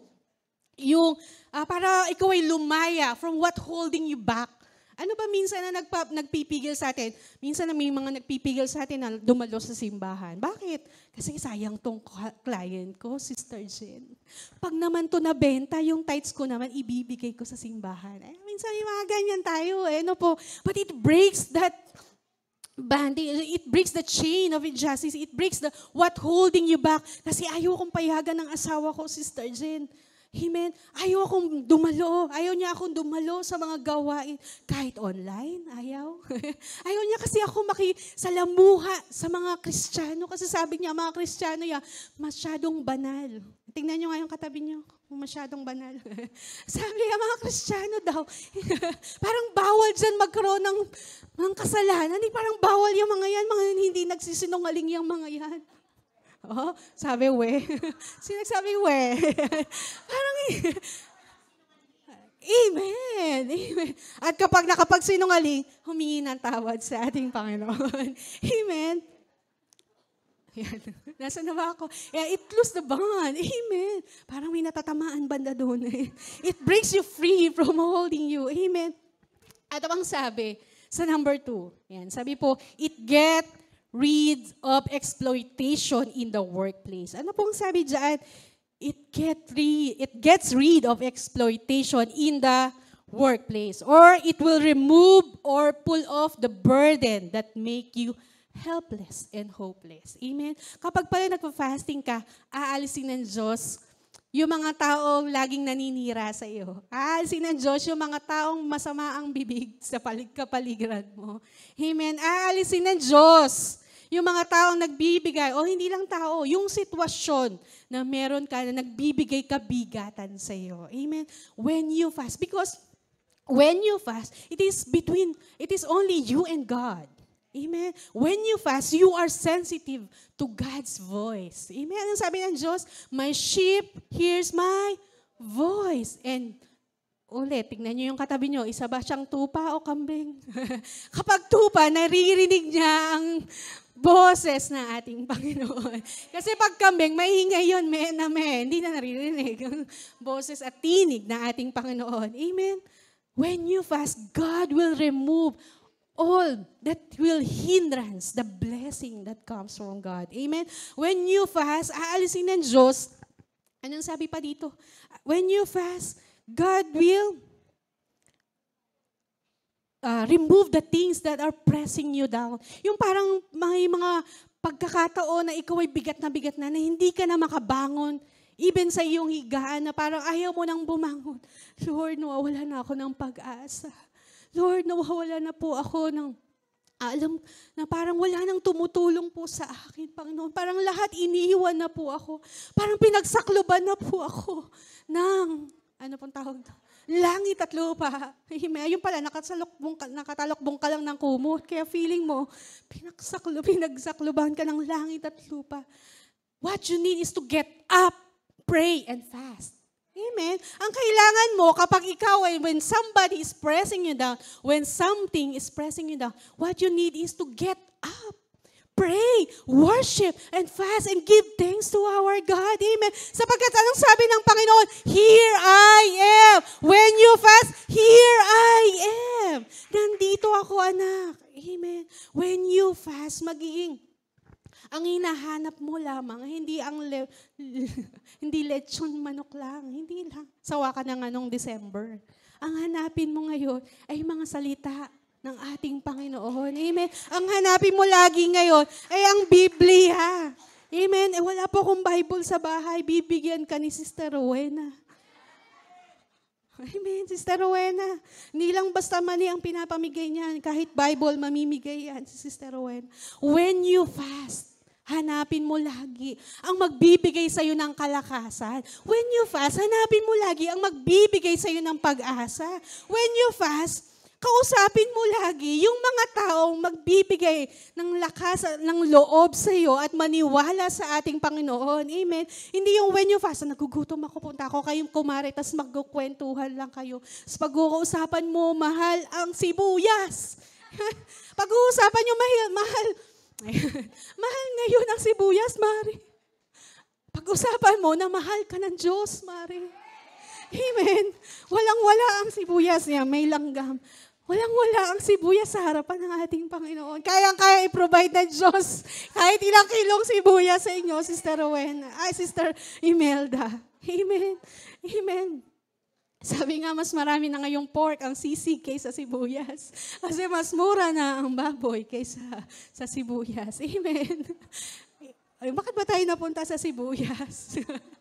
[SPEAKER 1] para ikaw ay lumaya from what holding you back. Ano ba minsan na nagpipigil sa atin? Minsan na may mga nagpipigil sa atin na dumalo sa simbahan. Bakit? Kasi sayang tong client ko, Sister Jen. Pag naman to nabenta, yung tithes ko naman, ibibigay ko sa simbahan. Minsan may mga ganyan tayo. But it breaks that bandage. It breaks the chain of injustice. It breaks what holding you back. Kasi ayaw kong payagan ng asawa ko, Sister Jen. Amen. Ayaw niya akong dumalo sa mga gawain. Kahit online, ayaw. Ayaw niya kasi ako makisalamuha sa mga Kristiyano. Kasi sabi niya, mga Kristiyano masyadong banal. Tingnan niyo nga yung katabi niyo. Masyadong banal. Sabi niya, mga Kristiyano daw. Parang bawal dyan magkaroon ng kasalanan. Parang bawal yung mga yan. Mga hindi nagsisinungaling yung mga yan. Sabi, we. Sinagsabi, we. Parang, Amen. Amen. At kapag nakapagsinungaling, humingi ng tawad sa ating Panginoon. Amen. Yan. Nasa na ba ako? It loosens the bond. Amen. Parang may natatamaan banda doon. It breaks you free from holding you. Amen. At ang sabi, sa number 2, yan, sabi po, it rid of exploitation in the workplace. Ano pong sabi dyan? It gets rid of exploitation in the workplace. Or it will remove or pull off the burden that make you helpless and hopeless. Amen? Kapag pala nagpa-fasting ka, aalisin ng Diyos yung mga taong laging naninira sa iyo. Aalisin ng Diyos yung mga taong masama ang bibig sa kapaligiran mo. Amen? Aalisin ng Diyos yung mga taong nagbibigay, o hindi lang tao, yung sitwasyon na meron ka na nagbibigay kabigatan sa iyo. Amen? When you fast, because when you fast, it is only you and God. Amen? When you fast, you are sensitive to God's voice. Amen? Anong sabi ng Diyos? My sheep hears my voice. And ulit, tignan nyo yung katabi nyo, isa ba siyang tupa o kambing? Kapag tupa, naririnig niya ang boses na ating Panginoon. Kasi pag kambing, maingay yun, hindi na naririnig ang boses at tinig na ating Panginoon. Amen? When you fast, God will remove all that will hindrance the blessing that comes from God. Amen? When you fast, aalisin ng Diyos. Anong sabi pa dito? When you fast, God will remove the things that are pressing you down. Yung parang may mga pagkakataon na ikaw ay bigat na hindi ka na makabangon. Even sa iyong higaan na parang ayaw mo nang bumangon. Lord, nawawala na ako ng pag-asa. Lord, nawawala na po ako ng alam na parang wala nang tumutulong po sa akin, Panginoon. Parang lahat iniiwan na po ako. Parang pinagsakloban na po ako ng, ano pong tawag na? Langit at lupa. Ayun pala, nakatalokbong ka lang ng kumot. Kaya feeling mo, pinagsakloban ka ng langit at lupa. What you need is to get up, pray, and fast. Amen. Ang kailangan mo kapag ikaw ay when somebody is pressing you down, when something is pressing you down, what you need is to get up, pray, worship, and fast, and give thanks to our God. Amen. Sapagkat anong sabi ng Panginoon? Here I am. When you fast, here I am. Nandito ako, anak. Amen. When you fast, magiging ang hinahanap mo lamang, hindi ang hindi lechon manok lang, hindi lang. Sawa ka na nga nung December. Ang hanapin mo ngayon ay mga salita ng ating Panginoon. Amen. Ang hanapin mo lagi ngayon ay ang Biblia. Amen. Wala po akong Bible sa bahay, bibigyan ka ni Sister Rowena. Amen, Sister Rowena. Hindi lang basta money ang pinapamigay niyan. Kahit Bible, mamimigay yan si Sister Rowena. When you fast, hanapin mo lagi ang magbibigay sa'yo ng kalakasan. When you fast, hanapin mo lagi ang magbibigay sa'yo ng pag-asa. When you fast, kausapin mo lagi yung mga taong magbibigay ng lakas, ng loob sa'yo at maniwala sa ating Panginoon. Amen. Hindi yung when you fast, nagugutom ako, punta ako kayong kumare, tas magkukwentuhan lang kayo. Tapos pag-uusapan mo, mahal ang sibuyas. Pag-uusapan nyo, mahal mahal ngayon ang sibuyas, Mari. Pag-usapan mo na mahal ka ng Diyos, Mari. Amen. Walang-wala ang sibuyas niya, may langgam. Walang-wala ang sibuyas sa harapan ng ating Panginoon. Kayang-kaya i-provide ng Diyos. Kahit ilang kilong sibuyas sa inyo, Sister Rowena, Sister Imelda. Amen. Amen. Sabi nga, mas marami na ngayong pork ang sisig kaysa sibuyas. Kasi mas mura na ang baboy kaysa sa sibuyas. Amen. Ay, bakit ba tayo napunta sa sibuyas?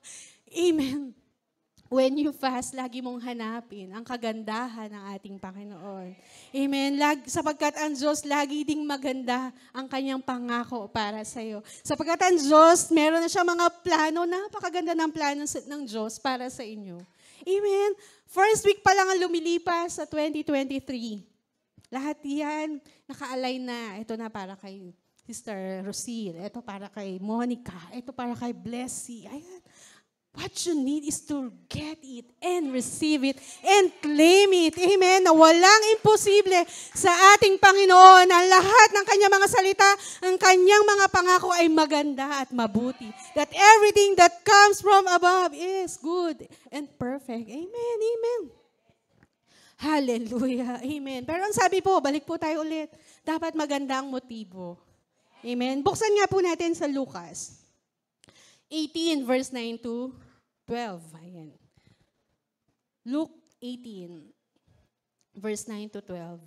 [SPEAKER 1] Amen. When you fast, lagi mong hanapin ang kagandahan ng ating Panginoon. Amen. Sapagkat ang Diyos, lagi ding maganda ang kanyang pangako para sa iyo. Sapagkat ang Diyos, meron na siya mga plano, napakaganda ng plano ng Diyos para sa inyo. Amen. First week pa lang ang lumilipas sa 2023. Lahat yan, naka-align na. Ito na para kay Sister Rosile. Ito para kay Monica. Ito para kay Blessy. Ayan. What you need is to get it and receive it and claim it. Amen. Na walang imposible sa ating Panginoon. Ang lahat ng kanyang mga salita, ang kanyang mga pangako ay maganda at mabuti. That everything that comes from above is good and perfect. Amen. Amen. Hallelujah. Amen. Pero ang sabi po, balik po tayo ulit. Dapat maganda ang motibo. Amen. Buksan nga po natin sa Lucas 18 verse 9 to 12. Ayan. Luke 18 verse 9 to 12.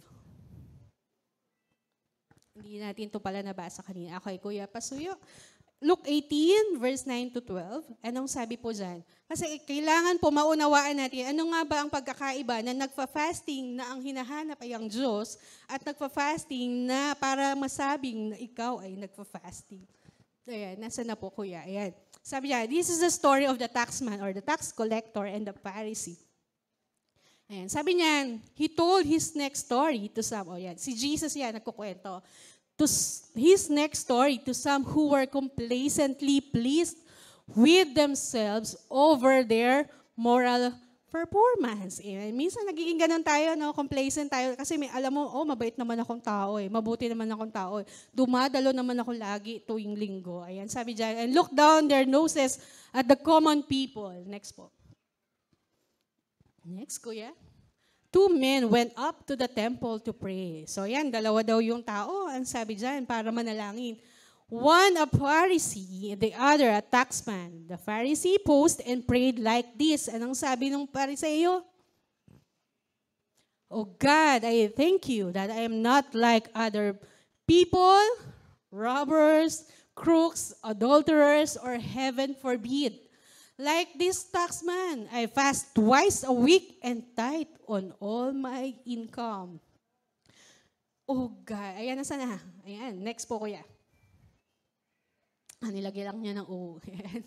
[SPEAKER 1] Hindi natin ito pala nabasa kanina. Okay, Kuya Pasuyo. Luke 18 verse 9 to 12. Anong sabi po dyan? Kasi kailangan po maunawaan natin, ano nga ba ang pagkakaiba na nagfa-fasting na ang hinahanap ay ang Diyos at nagfa-fasting na para masabing na ikaw ay nagfa-fasting. Ayan, nasa na po, Kuya. Ayan. Sabi niya, this is the story of the taxman or the tax collector and the Pharisee. Ayan. Sabi niya, he told his next story to some, si Jesus yan, nagkukwento. To his next story to some who were complacently pleased with themselves over their moral performance. Minsan nagiging ganun tayo, no? Complacent tayo kasi may alam mo, mabait naman akong tao mabuti naman akong tao Dumadalo naman ako lagi tuwing linggo. Ayan, sabi diyan, and look down their noses at the common people. Next po. Next, Kuya. two men went up to the temple to pray. So yan, dalawa daw yung tao, ang sabi dyan, para manalangin. One a Pharisee, the other a taxman. The Pharisee posed and prayed like this. Anong sabi ng Phariseo? Oh God, I thank you that I am not like other people, robbers, crooks, adulterers, or heaven forbid. Like this taxman, I fast twice a week and tithe on all my income. Oh God, ayan na sana. Ayan, next po kuya. Nilagay lang niya ng O.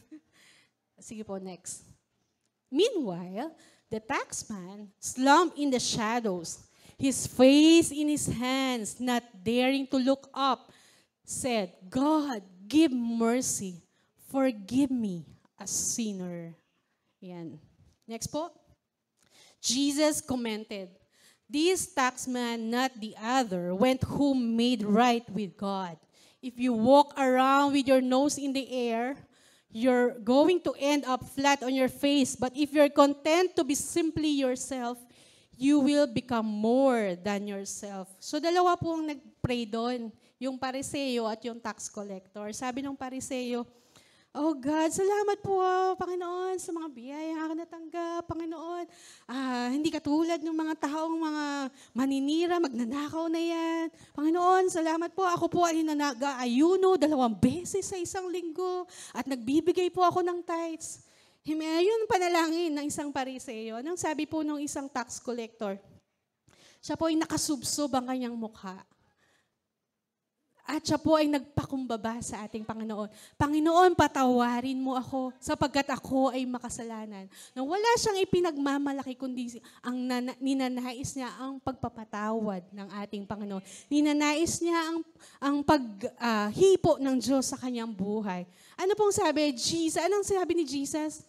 [SPEAKER 1] Sige po, next. Meanwhile, the taxman slumped in the shadows, his face in his hands, not daring to look up, said, God, give mercy, forgive me, a sinner. Yan. Next po. Jesus commented, this taxman, not the other, went home made right with God. If you walk around with your nose in the air, you're going to end up flat on your face. But if you're content to be simply yourself, you will become more than yourself. So dalawa pong nag-pray doon, yung Pariseo at yung tax collector. Sabi ng Pariseo, oh God, salamat po, Panginoon, sa mga biyaya na natanggap, Panginoon. Hindi katulad ng mga taong mga maninira, magnanakaw na yan. Panginoon, salamat po. Ako po ay nag-aayuno 2 beses sa isang linggo at nagbibigay po ako ng tithes. Ayun panalangin ng isang Pariseo. Anong sabi po ng isang tax collector? Siya po ay nakasubsob ang kanyang mukha. At siya po ay nagpakumbaba sa ating Panginoon. Panginoon, patawarin mo ako sapagkat ako ay makasalanan. Na wala siyang ipinagmamalaki kundi ang ninanais niya ang pagpapatawad ng ating Panginoon. Ninanais niya ang paghipo ng Diyos sa kanyang buhay. Ano pong sabi? Anong sabi ni Jesus?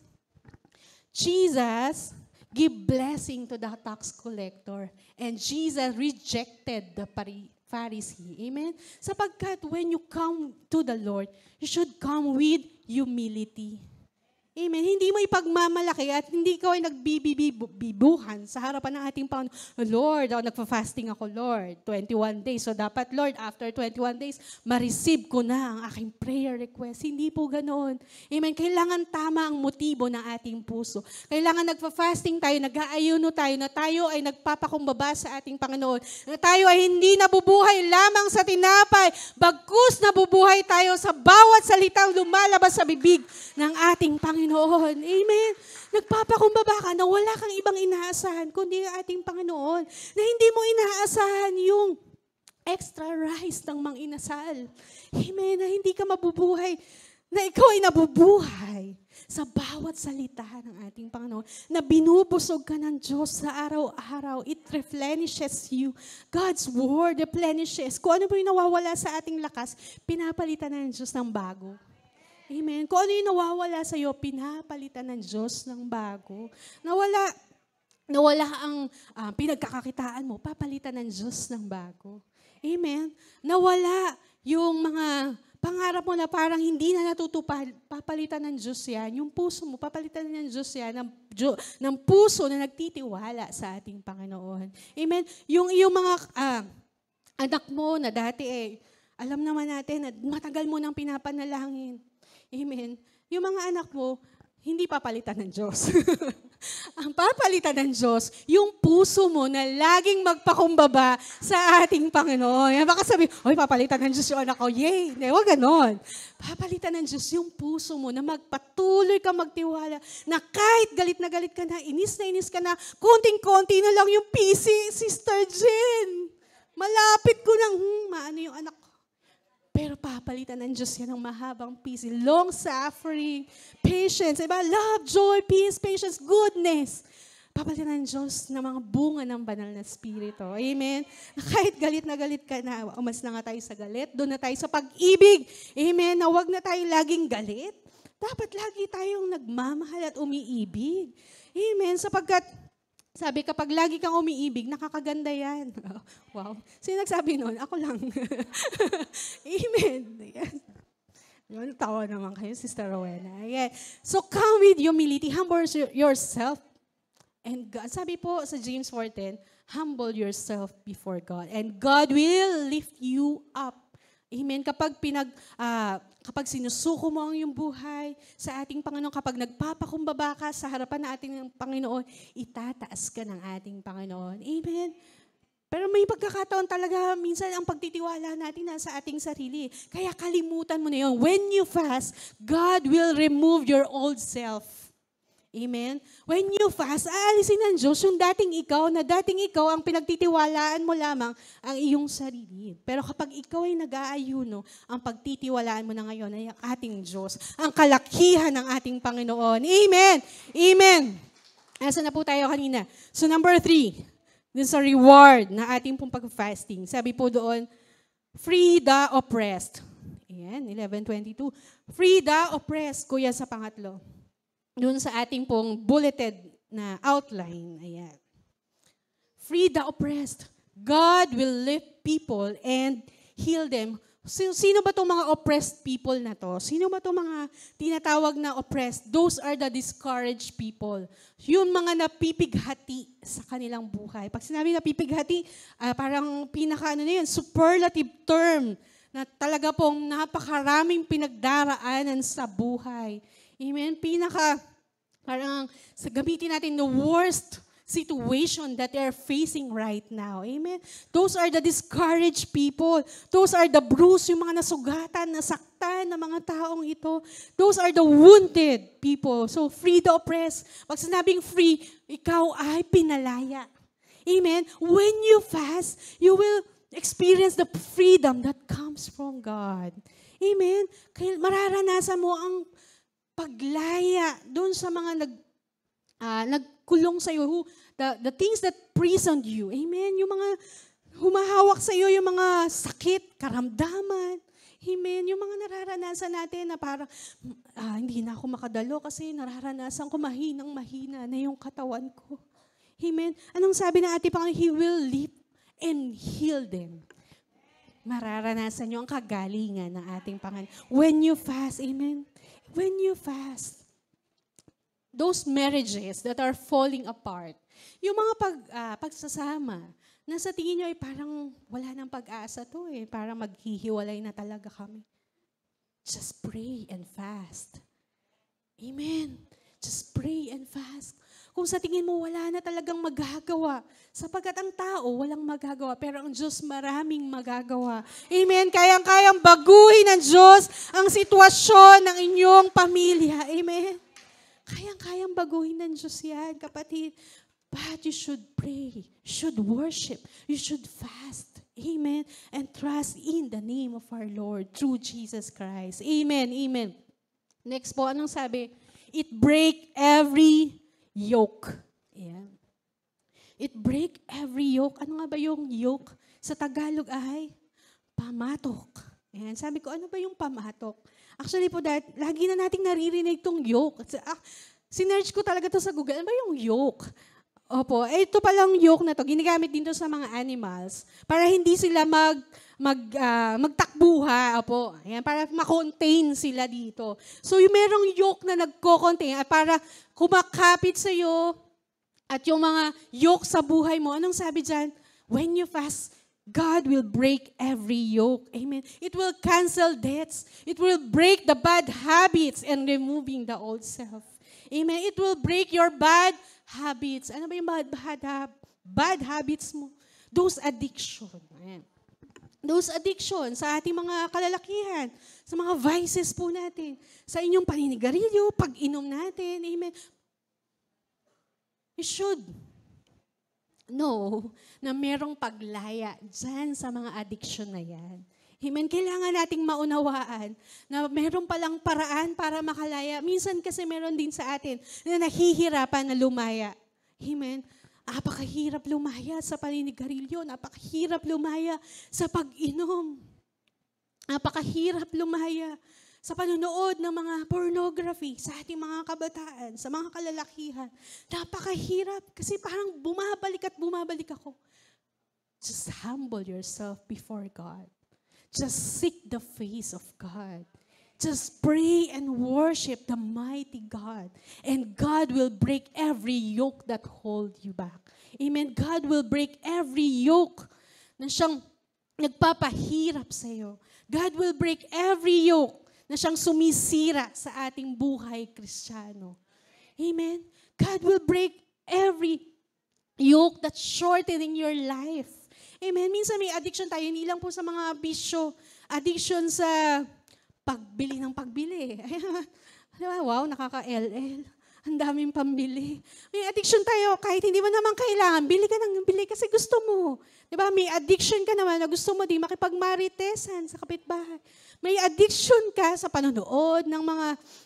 [SPEAKER 1] Jesus give blessing to the tax collector. And Jesus rejected the Pharisee. Amen? Sapagkat when you come to the Lord, you should come with humility. Amen? Hindi mo ipagmamalaki at hindi ikaw ay nagbibibuhan sa harapan ng ating Panginoon. Lord, nagpa-fasting ako, Lord. 21 days. So dapat, Lord, after 21 days, ma-receive ko na ang aking prayer request. Hindi po ganoon. Amen? Kailangan tama ang motibo ng ating puso. Kailangan nagpa-fasting tayo, nag-aayuno tayo, na tayo ay nagpapakumbaba sa ating Panginoon. Na tayo ay hindi nabubuhay lamang sa tinapay, bagkus nabubuhay tayo sa bawat salitang lumalabas sa bibig ng ating Panginoon. Amen. Nagpapakumbaba ka na wala kang ibang inaasahan kundi ang ating Panginoon. Na hindi mo inaasahan yung extra rice ng mang inasal. Amen. Na hindi ka mabubuhay. Na ikaw ay nabubuhay sa bawat salita ng ating Panginoon. Na binubusog ka ng Diyos sa araw-araw. It replenishes you. God's word replenishes. Kung ano po yung nawawala sa ating lakas, pinapalitan ng Diyos ng bago. Amen. Kung ano yung nawawala sa iyo, pinapalitan ng Diyos ng bago. Nawala ang pinagkakakitaan mo, papalitan ng Diyos ng bago. Amen. Nawala yung mga pangarap mo na parang hindi na natutupad, papalitan ng Diyos yan. Yung puso mo, papalitan ng Diyos yan, ng puso na nagtitiwala sa ating Panginoon. Amen. Yung mga anak mo na dati alam naman natin na matagal mo nang pinapanalangin. Amen. Yung mga anak mo, hindi papalitan ng Diyos. Ang papalitan ng Diyos, yung puso mo na laging magpakumbaba sa ating Panginoon. Yan, baka sabi, oy, papalitan ng Diyos yung anak ko. Yay! Hindi, huwag ganon. Papalitan ng Diyos yung puso mo na magpatuloy ka magtiwala na kahit galit ka na inis ka na, konting-konti na lang yung PC, Sister Jen. Malapit ko nang, maano yung anak ko. Pero papalitan ng Diyos yan ng mahabang peace, long-suffering, patience, diba? Love, joy, peace, patience, goodness. Papalitan ng Diyos ng mga bunga ng banal na Espiritu. Amen? Kahit galit ka na, umas na nga tayo sa galit, doon na tayo sa pag-ibig. Amen? Na huwag na tayo laging galit. Dapat lagi tayong nagmamahal at umiibig. Amen? Sapagkat, sabi, kapag lagi kang umiibig, nakakaganda yan. Wow. Sino nagsabi nun? Ako lang. Amen. Yan. Tawa naman kayo, Sister Rowena. Yeah. So come with humility. Humble yourself And God, sabi po sa James 4:10, humble yourself before God and God will lift you up. Amen. Kapag sinusuko mo ang iyong buhay sa ating Panginoon, kapag nagpapakumbaba ka sa harapan ng ating Panginoon, itataas ka ng ating Panginoon. Amen. Pero may pagkakataon talaga, minsan ang pagtitiwala natin nasa ating sarili. Kaya kalimutan mo na yun. When you fast, God will remove your old self. Amen? When you fast, aalisin ng Diyos yung dating ikaw ang pinagtitiwalaan mo lamang ang iyong sarili. Pero kapag ikaw ay nag-aayuno, ang pagtitiwalaan mo na ngayon ay ang ating Diyos, ang kalakihan ng ating Panginoon. Amen! Amen! Asa na po tayo kanina? So number 3, dun sa reward na ating pong pag-fasting. Sabi po doon, free the oppressed. Ayan, 11:22. Free the oppressed, kuya sa pangatlo. Doon sa ating pong bulleted na outline. Ayan. Free the oppressed. God will lift people and heal them. Sino ba itong mga oppressed people na to? Sino ba itong mga tinatawag na oppressed? Those are the discouraged people. Yung mga napipighati sa kanilang buhay. Pag sinabi napipighati, parang superlative term na talaga pong napakaraming pinagdaraanan sa buhay. Amen? Parang gamitin natin the worst situation that they are facing right now. Amen? Those are the discouraged people. Those are the bruised, yung mga nasugatan, nasaktan na mga taong ito. Those are the wounded people. So, free the oppressed. Pag sinabing free, ikaw ay pinalaya. Amen? When you fast, you will experience the freedom that comes from God. Amen? Kaya mararanasan mo ang paglaya doon sa mga nagkulong sa iyo, the things that prisoned you. Amen? Yung mga humahawak sa iyo, yung mga sakit, karamdaman. Amen? Yung mga nararanasan natin na parang, hindi na ako makadalo kasi nararanasan ko mahina na yung katawan ko. Amen? Anong sabi ng ating Panginoon? He will lift and heal them. Mararanasan nyo ang kagalingan ng ating Panginoon. When you fast, amen? When you fast, those marriages that are falling apart, yung mga pagsasama, na sa tingin nyo ay parang wala nang pag-asa to eh, parang maghihiwalay na talaga kami. Just pray and fast. Amen. Just pray and fast. Kung sa tingin mo wala na talagang magagawa, sapagkat ang tao walang magagawa, pero ang Diyos maraming magagawa. Amen. Kayang-kayang baguhin ng Diyos ang sitwasyon ng inyong pamilya. Amen. Kayang-kayang baguhin ng Diyos yan, kapatid. But you should pray, you should worship, you should fast. Amen. And trust in the name of our Lord through Jesus Christ. Amen. Amen. Next po, anong sabi? It break every yoke. Ayan. It break every yoke. Ano nga ba yung yoke? Sa Tagalog ay pamatok. Ayan. Sabi ko, ano ba yung pamatok? Actually po, lagi na nating naririnig itong yoke. Sinerge ko talaga to sa Google. Ano ba yung yoke? Opo, ito palang yoke na to, ginagamit din to sa mga animals para hindi sila magtakbuha, opo. Ayan, para ma-contain sila dito. So, yung merong yoke na nagko-contain para kumakapit sa iyo at yung mga yoke sa buhay mo. Anong sabi dyan? When you fast, God will break every yoke. Amen. It will cancel debts. It will break the bad habits and removing the old self. Amen. It will break your bad habits. Ano ba yung bad habits mo? Those addiction. Ayan. Those addiction sa ating mga kalalakihan, sa mga vices po natin, sa inyong paninigarilyo, pag-inom natin. Amen. You should know na merong paglaya dyan sa mga addiction na yan. Amen. Kailangan nating maunawaan na meron palang paraan para makalaya. Minsan kasi meron din sa atin na nahihirapan na lumaya. Amen. Napakahirap lumaya sa paninigarilyo. Napakahirap lumaya sa pag-inom. Napakahirap lumaya sa panonood ng mga pornography sa ating mga kabataan, sa mga kalalakihan. Napakahirap kasi parang bumabalik at bumabalik ako. Just humble yourself before God. Just seek the face of God. Just pray and worship the mighty God. And God will break every yoke that hold you back. Amen. God will break every yoke na siyang nagpapahirap sa iyo. God will break every yoke na siyang sumisira sa ating buhay Kristiyano. Amen. God will break every yoke that's shortening your life. Amen. Minsan may addiction tayo, hindi lang po sa mga bisyo. Addiction sa pagbili ng pagbili. Diba? Wow, nakaka-LL. Ang daming pambili. May addiction tayo, kahit hindi mo naman kailangan, bili ka ng bili kasi gusto mo. Diba? May addiction ka naman na gusto mo di makipagmaritesan sa kapitbahay. May addiction ka sa panonood ng mga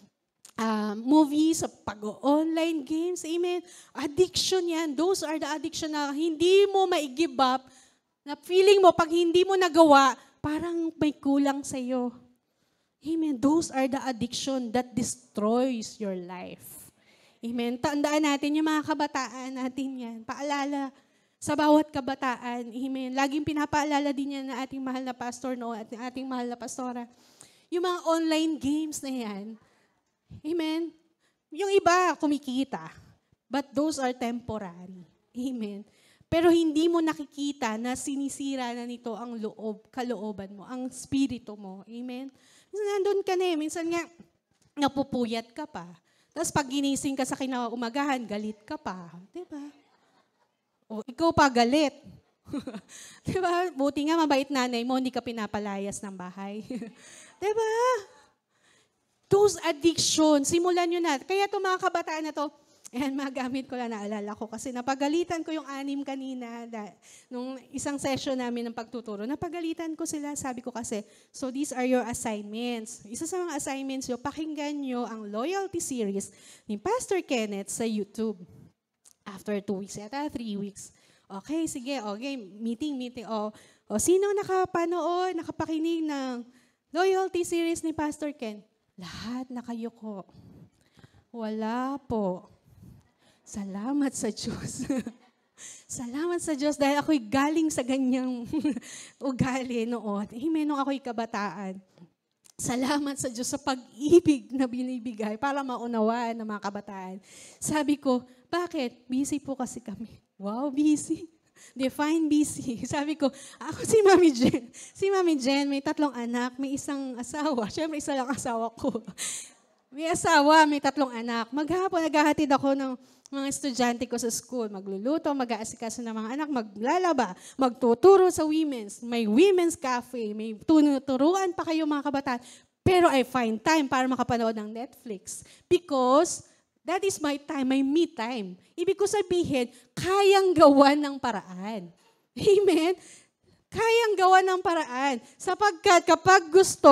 [SPEAKER 1] movies, sa pag-online games. Amen. Addiction yan. Those are the addiction na hindi mo ma-give up, na feeling mo pag hindi mo nagawa, parang may kulang sa iyo. Amen. Those are the addiction that destroys your life. Amen. Tandaan natin yung mga kabataan natin yan. Paalala sa bawat kabataan. Amen. Laging pinapaalala din yan na ating mahal na pastor at ating mahal na pastora. Yung mga online games na yan. Amen. Yung iba kumikita. But those are temporary. Amen. Pero hindi mo nakikita na sinisira na nito ang kalooban mo, ang spirito mo. Amen. Minsan nandun ka na eh. Minsan nga, napupuyat ka pa. Tapos pag ginising ka sa kinaumagahan, galit ka pa. Diba? O ikaw pa galit. Diba? Buti nga mabait nanay mo, hindi ka pinapalayas ng bahay. Diba? Those addictions, simulan nyo na. Kaya itong mga kabataan na to, ayan, magamit ko lang, naalala ko. Kasi napagalitan ko yung 6 kanina, nung isang session namin ng pagtuturo. Napagalitan ko sila, sabi ko kasi, so these are your assignments. Isa sa mga assignments nyo, pakinggan nyo ang loyalty series ni Pastor Kenneth sa YouTube. After 2 weeks, yata 3 weeks. Okay, sige, okay, meeting. O sino nakapanood, nakapakinig ng loyalty series ni Pastor Ken? Lahat nakayuko. Wala po. Salamat sa Diyos. Salamat sa Diyos dahil ako'y galing sa ganyang ugali noon. Amen, nung ako'y kabataan. Salamat sa Diyos sa pag-ibig na binibigay para maunawaan ng mga kabataan. Sabi ko, bakit? Busy po kasi kami. Wow, busy. Define busy. Sabi ko, ako si Mami Jen. Si Mami Jen, may 3 anak, may isang asawa. Siyempre, isa lang asawa ko. May asawa, may 3 anak. Maghapon, naghahatid ako ng mga estudyante ko sa school. Magluluto, mag-aasikaso ng mga anak, maglalaba, magtuturo sa women's. May women's cafe, may tunuturuan pa kayo mga kabataan. Pero I find time para makapanood ng Netflix. Because that is my time, my me time. Ibig ko sabihin, kayang gawa ng paraan. Amen? Kayang gawa ng paraan. Sapagkat kapag gusto,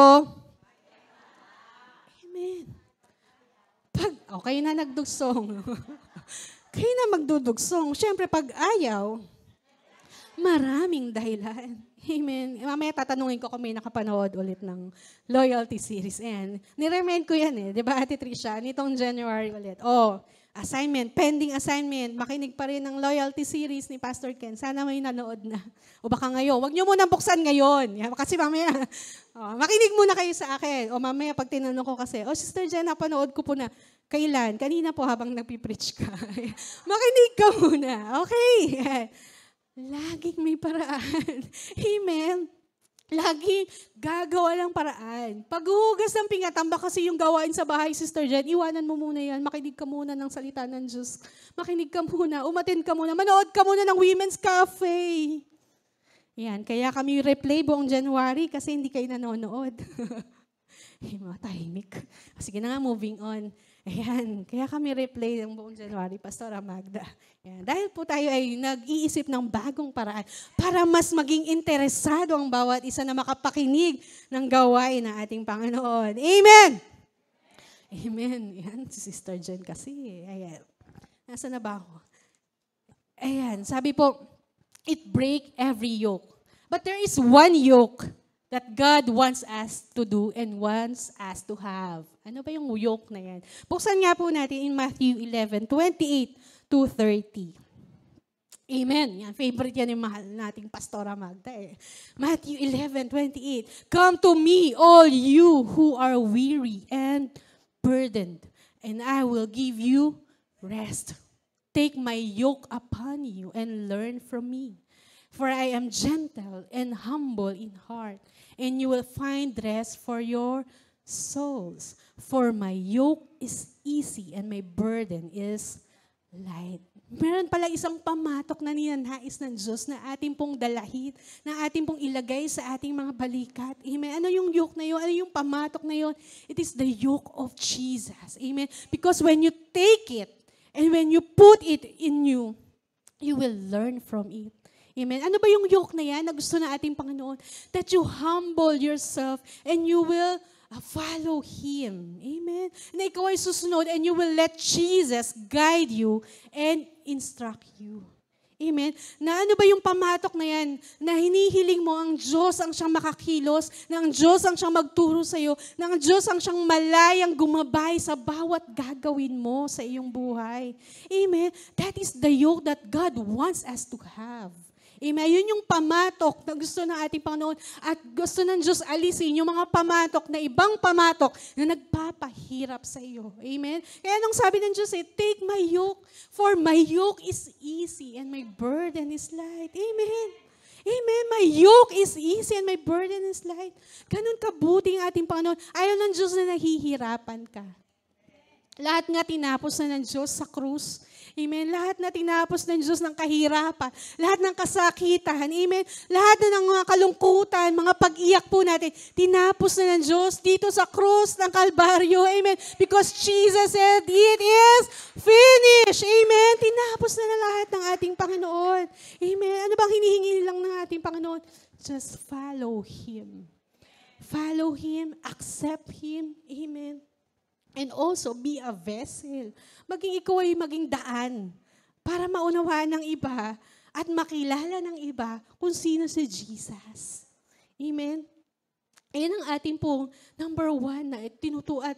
[SPEAKER 1] amen. Kayo na nagdugsong. Kayo na magdudugsong. Siyempre, pag ayaw, maraming dahilan. Amen. Mamaya tatanungin ko kung may nakapanood ulit ng loyalty series. And niremind ko yan eh. Di ba, Ate Tricia? Nitong January ulit. Assignment, pending assignment. Makinig pa rin ng loyalty series ni Pastor Ken. Sana may nanood na. O baka ngayon. Huwag nyo munang buksan ngayon. Kasi mamaya, makinig muna kayo sa akin. O mamaya pag tinanong ko kasi, Sister Jen, napanood ko po na. Kailan? Kanina po habang nagpipreach ka. Makinig ka muna. Okay. Laging may paraan. Amen. Laging gagawa ng paraan. Paghuhugas ng pingatamba kasi yung gawain sa bahay, Sister Jen, iwanan mo muna yan. Makinig ka muna ng salita ng Diyos. Makinig ka muna. Umattend ka muna. Manood ka muna ng Women's Cafe. Yan. Kaya kami replay buong January kasi hindi kayo nanonood. Mga tahimik. Sige na nga, moving on. Ayan, kaya kami replay ng buong January, Pastora Magda. Ayan, dahil po tayo ay nag-iisip ng bagong paraan para mas maging interesado ang bawat isa na makapakinig ng gawain ng ating Panginoon. Amen! Amen. Ayan, si Sister Jen kasi. Ayan. Nasa na ba ako? Ayan, sabi po, it break every yoke. But there is one yoke that God wants us to do and wants us to have. Ano ba yung yoke na yan? Buksan nga po natin in Matthew 11:28 to 30. Amen. Yan, favorite yan yung mahal nating Pastora Magda eh. Matthew 11:28. Come to me, all you who are weary and burdened, and I will give you rest. Take my yoke upon you and learn from me. For I am gentle and humble in heart, and you will find rest for your souls. For my yoke is easy and my burden is light. Meron pala isang pamatok na ninanais ng Diyos na ating pong dalahin, na ating pong ilagay sa ating mga balikat. Amen. Ano yung yoke na yun? Ano yung pamatok na yun? It is the yoke of Jesus. Amen. Because when you take it and when you put it in you, you will learn from it. Amen. Ano ba yung yoke na yan na gusto na ating Panginoon? That you humble yourself and you will follow Him. Amen. Na ikaw ay susunod and you will let Jesus guide you and instruct you. Amen. Na ano ba yung pamatok na yan? Na hinihiling mo ang Diyos ang siyang makakilos, na ang Diyos ang siyang magturo sa iyo, na ang Diyos ang siyang malayang gumabay sa bawat gagawin mo sa iyong buhay. Amen. That is the yoke that God wants us to have. Amen. Yun yung pamatok na gusto ng ating Panginoon at gusto ng Diyos alisin yung mga pamatok na ibang pamatok na nagpapahirap sa iyo. Amen. Kaya nung sabi ng Diyos take my yoke, for my yoke is easy and my burden is light. Amen. Amen. My yoke is easy and my burden is light. Ganun kabuti ang ating Panginoon. Ayaw ng Diyos na nahihirapan ka. Lahat nga tinapos na ng Diyos sa krus. Amen. Lahat na tinapos ng Diyos ng kahirapan. Lahat ng kasakitan. Amen. Lahat na ng mga kalungkutan, mga pag-iyak po natin, tinapos na ng Diyos dito sa krus ng Kalbaryo. Amen. Because Jesus said, it is finished. Amen. Tinapos na lahat ng ating Panginoon. Amen. Ano bang hinihingi lang ng ating Panginoon? Just follow Him. Follow Him. Accept Him. Amen. And also, be a vessel. Maging ikaw ay maging daan para maunawaan ng iba at makilala ng iba kung sino si Jesus. Amen? Ayan ang ating pong number 1 na tinutuat,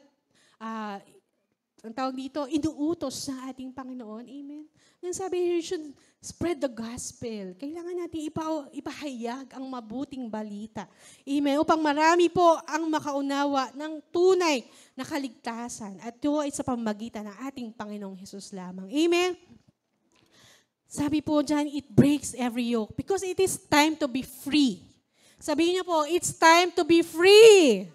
[SPEAKER 1] ang tawag dito, inuutos sa ating Panginoon. Amen? Nang sabi, you should spread the gospel. Kailangan natin ipahayag ang mabuting balita. Amen. Upang marami po ang makaunawa ng tunay na kaligtasan. At ito ay sa pamamagitan ng ating Panginoong Hesus lamang. Amen. Sabi po dyan, it breaks every yoke. Because it is time to be free. Sabihin niyo po, it's time to be free.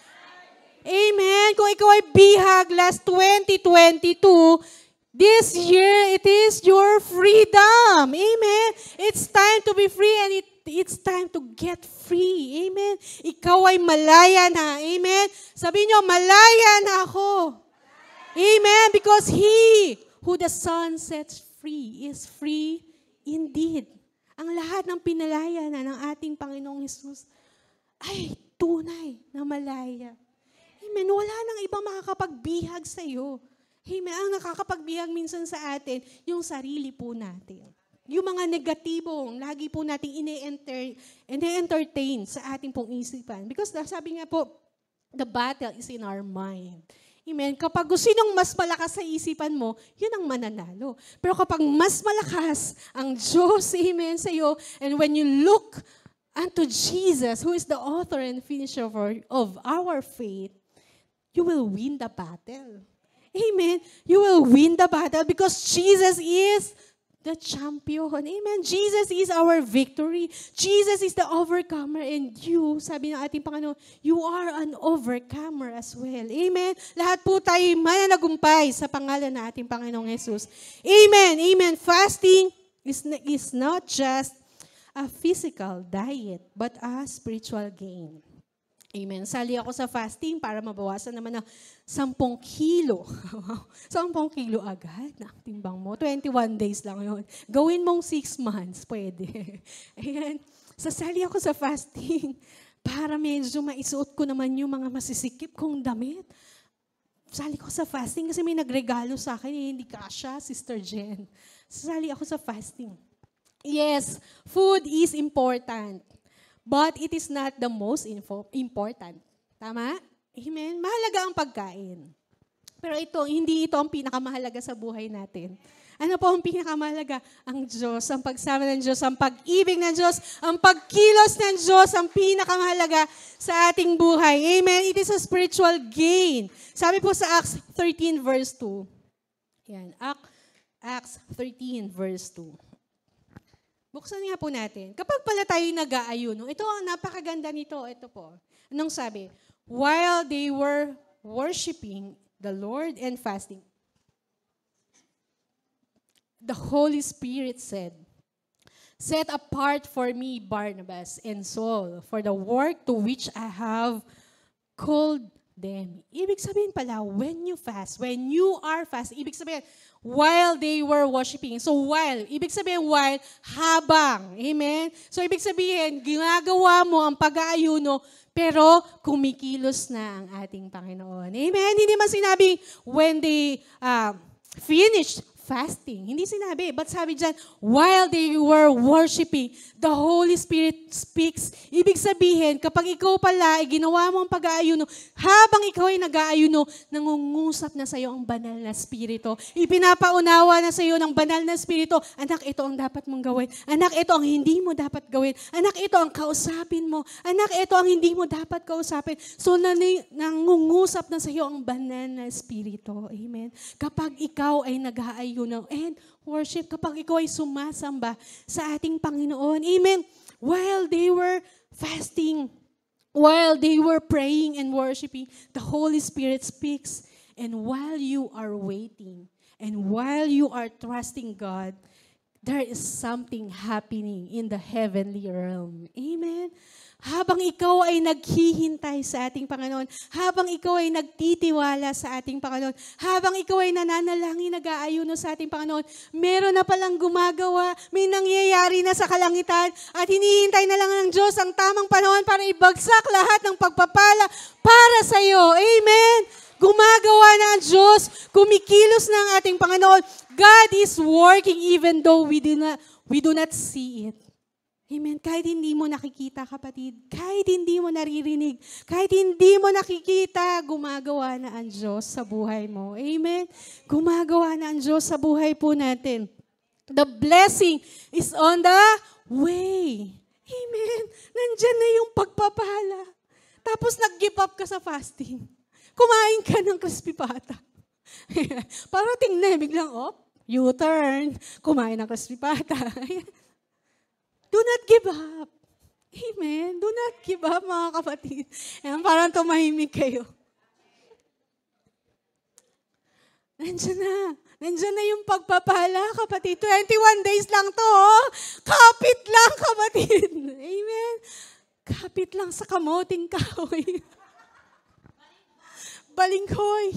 [SPEAKER 1] Amen. Kung ikaw ay bihag last 2022, this year, it is your freedom. Amen. It's time to be free and it's time to get free. Amen. Ikaw ay malaya na. Amen. Sabihin niyo, malaya na ako. Amen. Because He who the Son sets free is free indeed. Ang lahat ng pinalaya na ng ating Panginoong Hesus ay tunay na malaya. Amen. Wala nang ibang makakapagbihag sa iyo. Amen. Ang nakakapagbihag minsan sa atin, yung sarili po natin. Yung mga negatibong, lagi po natin ine-entertain sa ating pong isipan. Because sabi nga po, the battle is in our mind. Amen. Kapag sinong mas malakas sa isipan mo, yun ang mananalo. Pero kapag mas malakas ang Diyos, amen, sa iyo, and when you look unto Jesus, who is the author and finisher of our faith, you will win the battle. Amen. You will win the battle because Jesus is the champion. Amen. Jesus is our victory. Jesus is the overcomer. And you, sabi ng ating Panginoon, you are an overcomer as well. Amen. Lahat po tayo mananagumpay sa pangalan ng ating Panginoong Jesus. Amen. Amen. Fasting is not just a physical diet, but a spiritual gain. Amen. Sali ako sa fasting para mabawasan naman ng 10 kilo. 10 kilo agad na timbang mo. 21 days lang yun. Gawin mong 6 months, pwede. Ayan. Sasali ako sa fasting para medyo maisuot ko naman yung mga masisikip kong damit. Sali ko sa fasting kasi may nagregalo sa akin. Hindi kasha, Sister Jen. Sasali ako sa fasting. Yes, food is important. But it is not the most important. Tama? Amen? Mahalaga ang pagkain. Pero hindi ito ang pinakamahalaga sa buhay natin. Ano po ang pinakamahalaga? Ang Diyos, ang pagsama ng Diyos, ang pag-ibig ng Diyos, ang pagkilos ng Diyos, ang pinakamahalaga sa ating buhay. Amen? It is a spiritual gain. Sabi po sa Acts 13 verse 2. Yan, Acts 13 verse 2. Buksan nga po natin. Kapag pala tayo nag-aayuno, ito ang napakaganda nito. Ito po. Anong sabi? While they were worshiping the Lord and fasting, the Holy Spirit said, "Set apart for me Barnabas and Saul for the work to which I have called them." Ibig sabihin pala, when you fast, when you are fast, ibig sabihin, while they were worshiping. So while, ibig sabihin while, habang. Amen? So ibig sabihin, ginagawa mo ang pag-aayuno, pero kumikilos na ang ating Panginoon. Amen? Hindi man sinabi when they finished fasting. Hindi sinabi. But sabi dyan, while they were worshiping, the Holy Spirit speaks. Ibig sabihin, kapag ikaw pala ay ginawa mo ang pag-aayuno, habang ikaw ay nag-aayuno, nangungusap na sa iyo ang banal na Espiritu. Ipinapaunawa na sa iyo ng banal na Espiritu, anak, ito ang dapat mong gawin. Anak, ito ang hindi mo dapat gawin. Anak, ito ang kausapin mo. Anak, ito ang hindi mo dapat kausapin. So, nangungusap na sa iyo ang banal na Espiritu. Amen? Kapag ikaw ay nag-aayuno, and worship, kapag ikaw ay sumasamba sa ating Panginoon. Amen. While they were fasting, while they were praying and worshiping, the Holy Spirit speaks. And while you are waiting, and while you are trusting God, there is something happening in the heavenly realm. Amen. Habang ikaw ay naghihintay sa ating Panginoon, habang ikaw ay nagtitiwala sa ating Panginoon, habang ikaw ay nananalangin, nag-aayuno sa ating Panginoon, meron na palang gumagawa, may nangyayari na sa kalangitan, at hinihintay na lang ng Diyos ang tamang panahon para ibagsak lahat ng pagpapala para sa iyo. Amen! Gumagawa na ang Diyos, kumikilos na ang ating Panginoon. God is working even though we do not see it. Amen. Kahit hindi mo nakikita, kapatid, kahit hindi mo naririnig, kahit hindi mo nakikita, gumagawa na ang Diyos sa buhay mo. Amen. Gumagawa na ang Diyos sa buhay po natin. The blessing is on the way. Amen. Nandyan na yung pagpapala. Tapos nag-give up ka sa fasting. Kumain ka ng crispy pata. Parating na, biglang, U-turn. Kumain ng crispy pata. Do not give up. Amen. Do not give up, mga kapatid. Ayan, parang tumahimik kayo. Nandiyan na. Nandiyan na yung pagpapala, kapatid. 21 days lang to, Kapit lang, kapatid. Amen. Kapit lang sa kamoting kahoy. Balinghoy.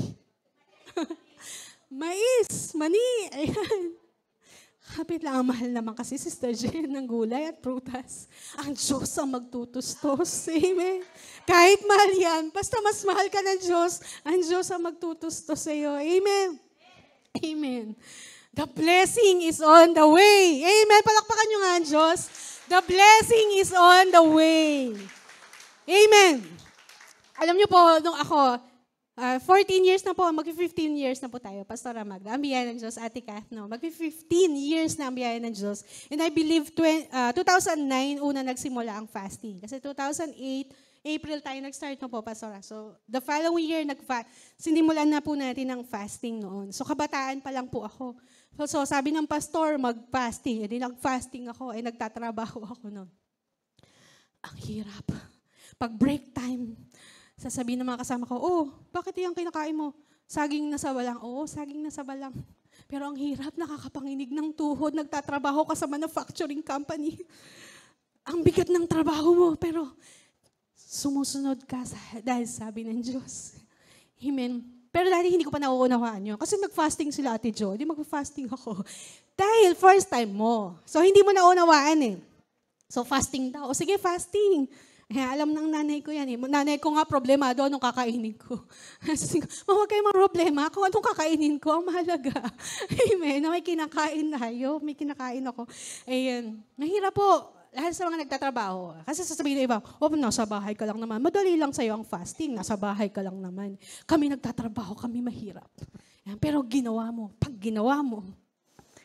[SPEAKER 1] Mais, mani. Ayan. Kapit lang, ang mahal naman kasi, Sister Jen, ng gulay at prutas. Ang Diyos ang magtutustos. Amen. Kahit mahal yan, basta mas mahal ka ng Diyos, ang Diyos ang magtutustos sa iyo. Amen. Amen. The blessing is on the way. Amen. Palakpakan nyo nga ang Diyos. The blessing is on the way. Amen. Alam nyo po, nung ako, 14 years na po, mag-15 years na po tayo, Pastora Magda. Ang biyaya ng Diyos, Ate Kath, no? Mag-15 years na ang biyaya ng Diyos. And I believe 2009, una nagsimula ang fasting. Kasi 2008, April tayo nag-start na po, Pastora. So, the following year, sinimulan na po natin ang fasting noon. So, kabataan pa lang po ako. So, sabi ng pastor, mag-fasting. E di nag-fasting ako, nagtatrabaho ako noon. Ang hirap. Pag break time, sasabihin ng mga kasama ko, bakit yung kinakain mo? Saging na sa balang. Oo, saging na sa balang. Pero ang hirap, nakakapanginig ng tuhod, nagtatrabaho ka sa manufacturing company. Ang bigat ng trabaho mo, pero sumusunod ka dahil sabi ng Diyos. Amen. Pero dahil hindi ko pa nauunawaan yun. Kasi nag-fasting sila, Ate Jo. Hindi mag-fasting ako. Dahil first time mo. So, hindi mo naunawaan So, fasting daw. O sige, fasting. Alam ng nanay ko yan. Nanay ko nga problemado anong kakainin ko. Huwag kayong problema kung anong kakainin ko. Ang mahalaga. Amen. May kinakain tayo. May kinakain ako. Ayan. Mahirap po. Lahat sa mga nagtatrabaho. Kasi sasabihin ng iba, nasa bahay ka lang naman. Madali lang sa'yo ang fasting. Nasa bahay ka lang naman. Kami nagtatrabaho. Kami mahirap. Ayan. Pero ginawa mo. Pag ginawa mo,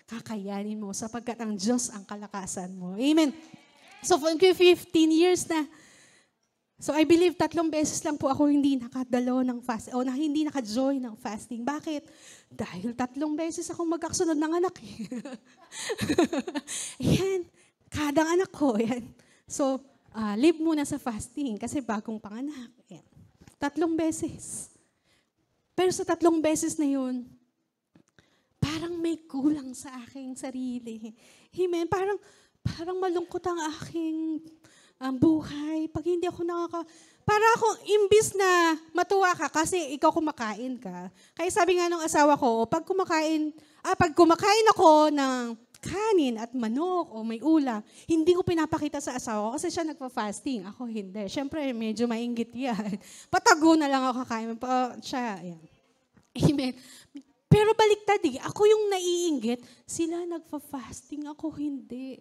[SPEAKER 1] kakayanin mo sapagkat ang Diyos ang kalakasan mo. Amen. So, for 15 years na, so I believe 3 beses lang po ako hindi nakadalo ng fasting, o hindi naka-join ng fasting. Bakit? Dahil 3 beses akong magkakasunod ng anak. Yan. Kadang anak ko. Yan. So, live muna sa fasting kasi bagong panganak. Yan. 3 beses. Pero sa 3 beses na yun, parang may kulang sa aking sarili. Amen. Parang malungkot ang aking buhay. Pag hindi ako para akong imbis na matuwa ka kasi ikaw kumakain ka. Kaya sabi nga ng asawa ko, pag kumakain ako ng kanin at manok o may ulam, hindi ko pinapakita sa asawa ko kasi siya nagpa-fasting. Ako hindi. Siyempre, medyo mainggit yan. Patago na lang ako kakain. Siya, yan. Amen. Pero baliktad ako yung naiinggit, sila nagpa-fasting, ako hindi.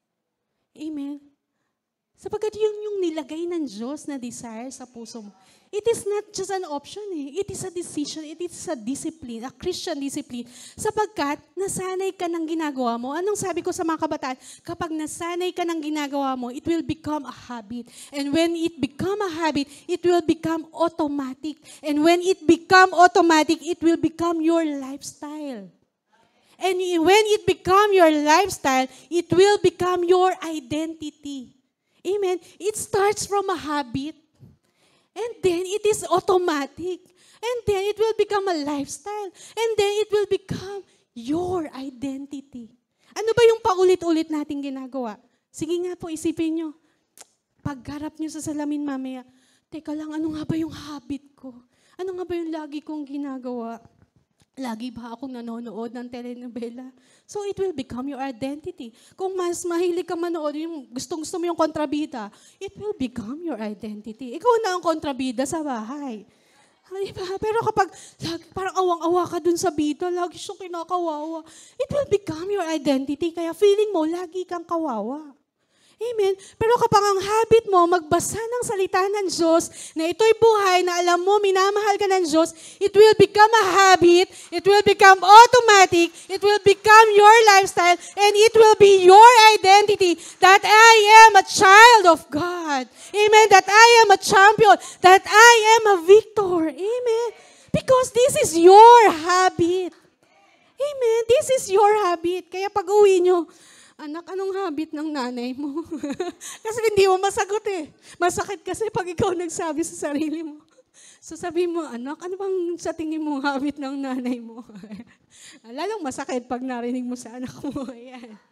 [SPEAKER 1] Amen. Sapagkat yun yung nilagay ng Diyos na desire sa puso mo. It is not just an option It is a decision. It is a discipline, a Christian discipline. Sapagkat nasanay ka ng ginagawa mo. Anong sabi ko sa mga kabataan? Kapag nasanay ka ng ginagawa mo, it will become a habit. And when it become a habit, it will become automatic. And when it become automatic, it will become your lifestyle. And when it become your lifestyle, it will become your identity. Amen. It starts from a habit. And then it is automatic. And then it will become a lifestyle. And then it will become your identity. Ano ba yung paulit-ulit nating ginagawa? Sige nga po, isipin nyo. Pagharap nyo sa salamin mamaya, teka lang, ano nga ba yung habit ko? Ano nga ba yung lagi kong ginagawa? Lagi ba akong nanonood ng telenovela? So it will become your identity. Kung mas mahilig ka manood, yung gustong-gusto mo yung kontrabida, it will become your identity. Ikaw na ang kontrabida sa bahay. Diba? Pero kapag parang awang-awa ka dun sa bida, lagi siyang kinakawawa, it will become your identity. Kaya feeling mo, lagi kang kawawa. Amen. Pero kapag ang habit mo, magbasa ng salita ng Diyos, na ito'y buhay, na alam mo, minamahal ka ng Diyos, it will become a habit, it will become automatic, it will become your lifestyle, and it will be your identity that I am a child of God. Amen. That I am a champion, that I am a victor. Amen. Because this is your habit. Amen. This is your habit. Kaya pag uwi nyo, anak, anong habit ng nanay mo? Kasi hindi mo masagot Masakit kasi pag ikaw nagsabi sa sarili mo. So sabi mo, anak, ano bang sa tingin mo habit ng nanay mo? Lalong masakit pag narinig mo sa anak mo. Ayan.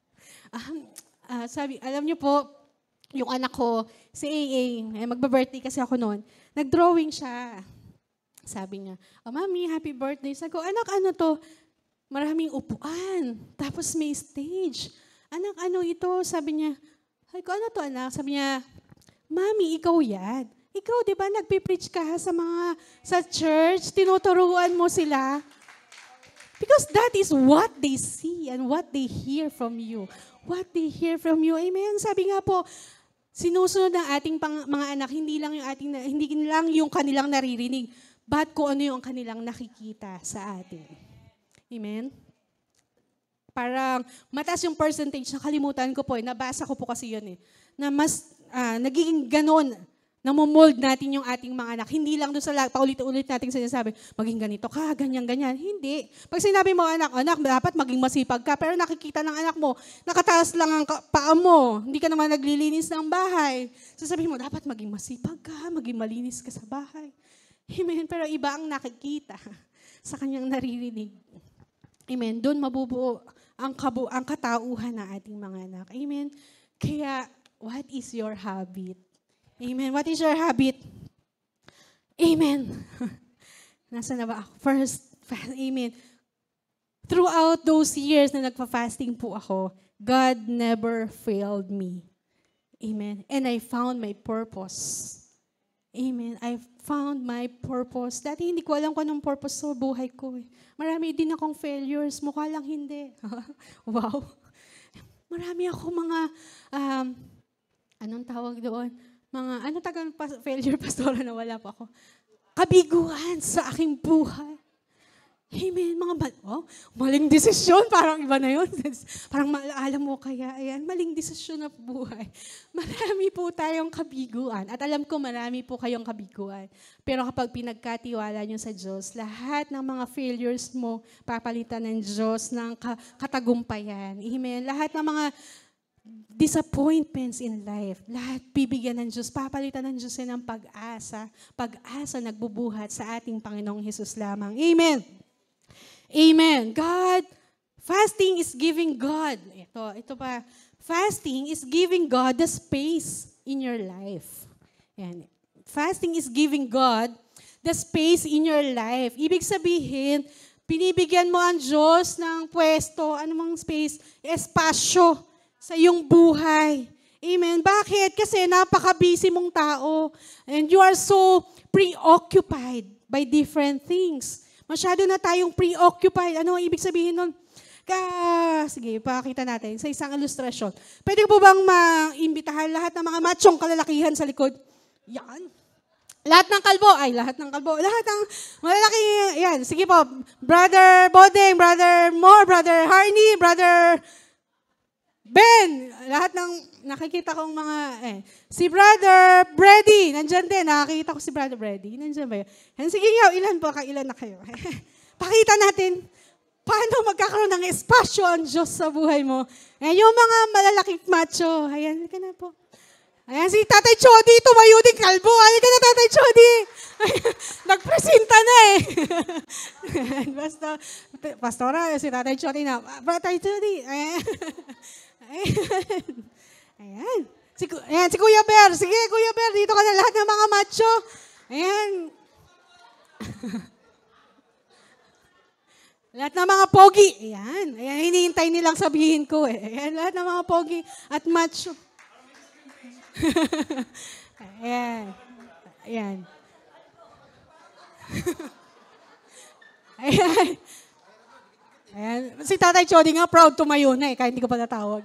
[SPEAKER 1] Sabi, alam niyo po, yung anak ko, si AA, magba-birthday kasi ako noon, nag-drawing siya. Sabi niya, Mami, happy birthday. Sabi ko, anak, ano to? Maraming upuan. Tapos may stage. Anak, ano ito? Sabi niya, ay ko, ano to anak? Sabi niya, Mami, ikaw yan. Ikaw, di ba, nagpipreach ka sa church, tinuturuan mo sila. Because that is what they see and what they hear from you. What they hear from you. Amen. Sabi nga po, sinusunod ng ating mga anak, hindi lang yung kanilang naririnig, but kung ano yung kanilang nakikita sa atin. Amen? Parang mataas yung percentage, nakalimutan ko po nabasa ko po kasi yun na mas nagiging ganon, namomold natin yung ating mga anak. Hindi lang doon sa paulit-ulit nating sinasabi, maging ganito ka, ganyan-ganyan. Hindi. Pag sinabi mo, anak, dapat maging masipag ka, pero nakikita ng anak mo, nakataas lang ang paa mo, hindi ka naman naglilinis ng bahay. Sasabihin mo, dapat maging masipag ka, maging malinis ka sa bahay. Amen? Pero iba ang nakikita sa kanyang naririnig. Amen. Doon mabubuo ang katauhan ng ating mga anak. Amen. Kaya, what is your habit? Amen. What is your habit? Amen. Nasa na ba ako? First, amen. Throughout those years na nagpa-fasting po ako, God never failed me. Amen. And I found my purpose. Amen. I found my purpose. Dati hindi ko alam kung anong purpose sa buhay ko. Marami din akong failures. Mukha lang hindi. Wow. Marami ako mga, anong tawag doon? Failure, pastora na wala pa ako. Kabiguan sa aking buhay. Amen. Maling desisyon. Parang iba na yun. Parang alam mo kaya, ayan, maling desisyon na buhay. Marami po tayong kabiguan. At alam ko marami po kayong kabiguan. Pero kapag pinagkatiwala nyo sa Diyos, lahat ng mga failures mo, papalitan ng Diyos ng katagumpayan. Amen. Lahat ng mga disappointments in life, lahat bibigyan ng Diyos, papalitan ng Diyos ng pag-asa. Pag-asa nagbubuhat sa ating Panginoong Hesus lamang. Amen. Amen. Fasting is giving God, ito pa, fasting is giving God the space in your life. Yan. Fasting is giving God the space in your life. Ibig sabihin, pinibigyan mo ang Diyos ng pwesto, anumang space, espasyo sa iyong buhay. Amen. Bakit? Kasi napaka-busy mong tao and you are so preoccupied by different things. Masyado na tayong preoccupied. Ano ibig sabihin nun? Sige, pakita natin sa isang ilustrasyon. Pwede po bang maimbitahan lahat ng mga machong kalalakihan sa likod? Yan. Lahat ng kalbo. Lahat ng malalaki. Yan. Sige po. Brother Bodeng, Brother Moore, Brother Harney, Brother Ben. Lahat ng nakikita kong mga, si Brother Brady, nandyan din. Nakakita ko si Brother Brady. Nandyan ba yun? Sige nga, ilan na kayo? Pakita natin paano magkakaroon ng espasyo ang Diyos sa buhay mo. Yung mga malalaking macho. Ayan, ka na po. Ayan, si Tatay Chody, tumayo din kalbo. Ayan ka na, Tatay Chody. Nagpresenta na Pastora, si Tatay Chody na. Tatay Chody. Ayan. Si Kuya Bear. Sige, Kuya Bear, dito ka na lahat ng mga macho. Ayan. Lahat ng mga pogi. Ayan. Ayan, hinihintay nilang sabihin ko Ayan, lahat ng mga pogi at macho. Ayan. Ayan. Ayan. Ayan. Si Tatay Chody nga proud tumayo na kahit hindi ko pa natawag.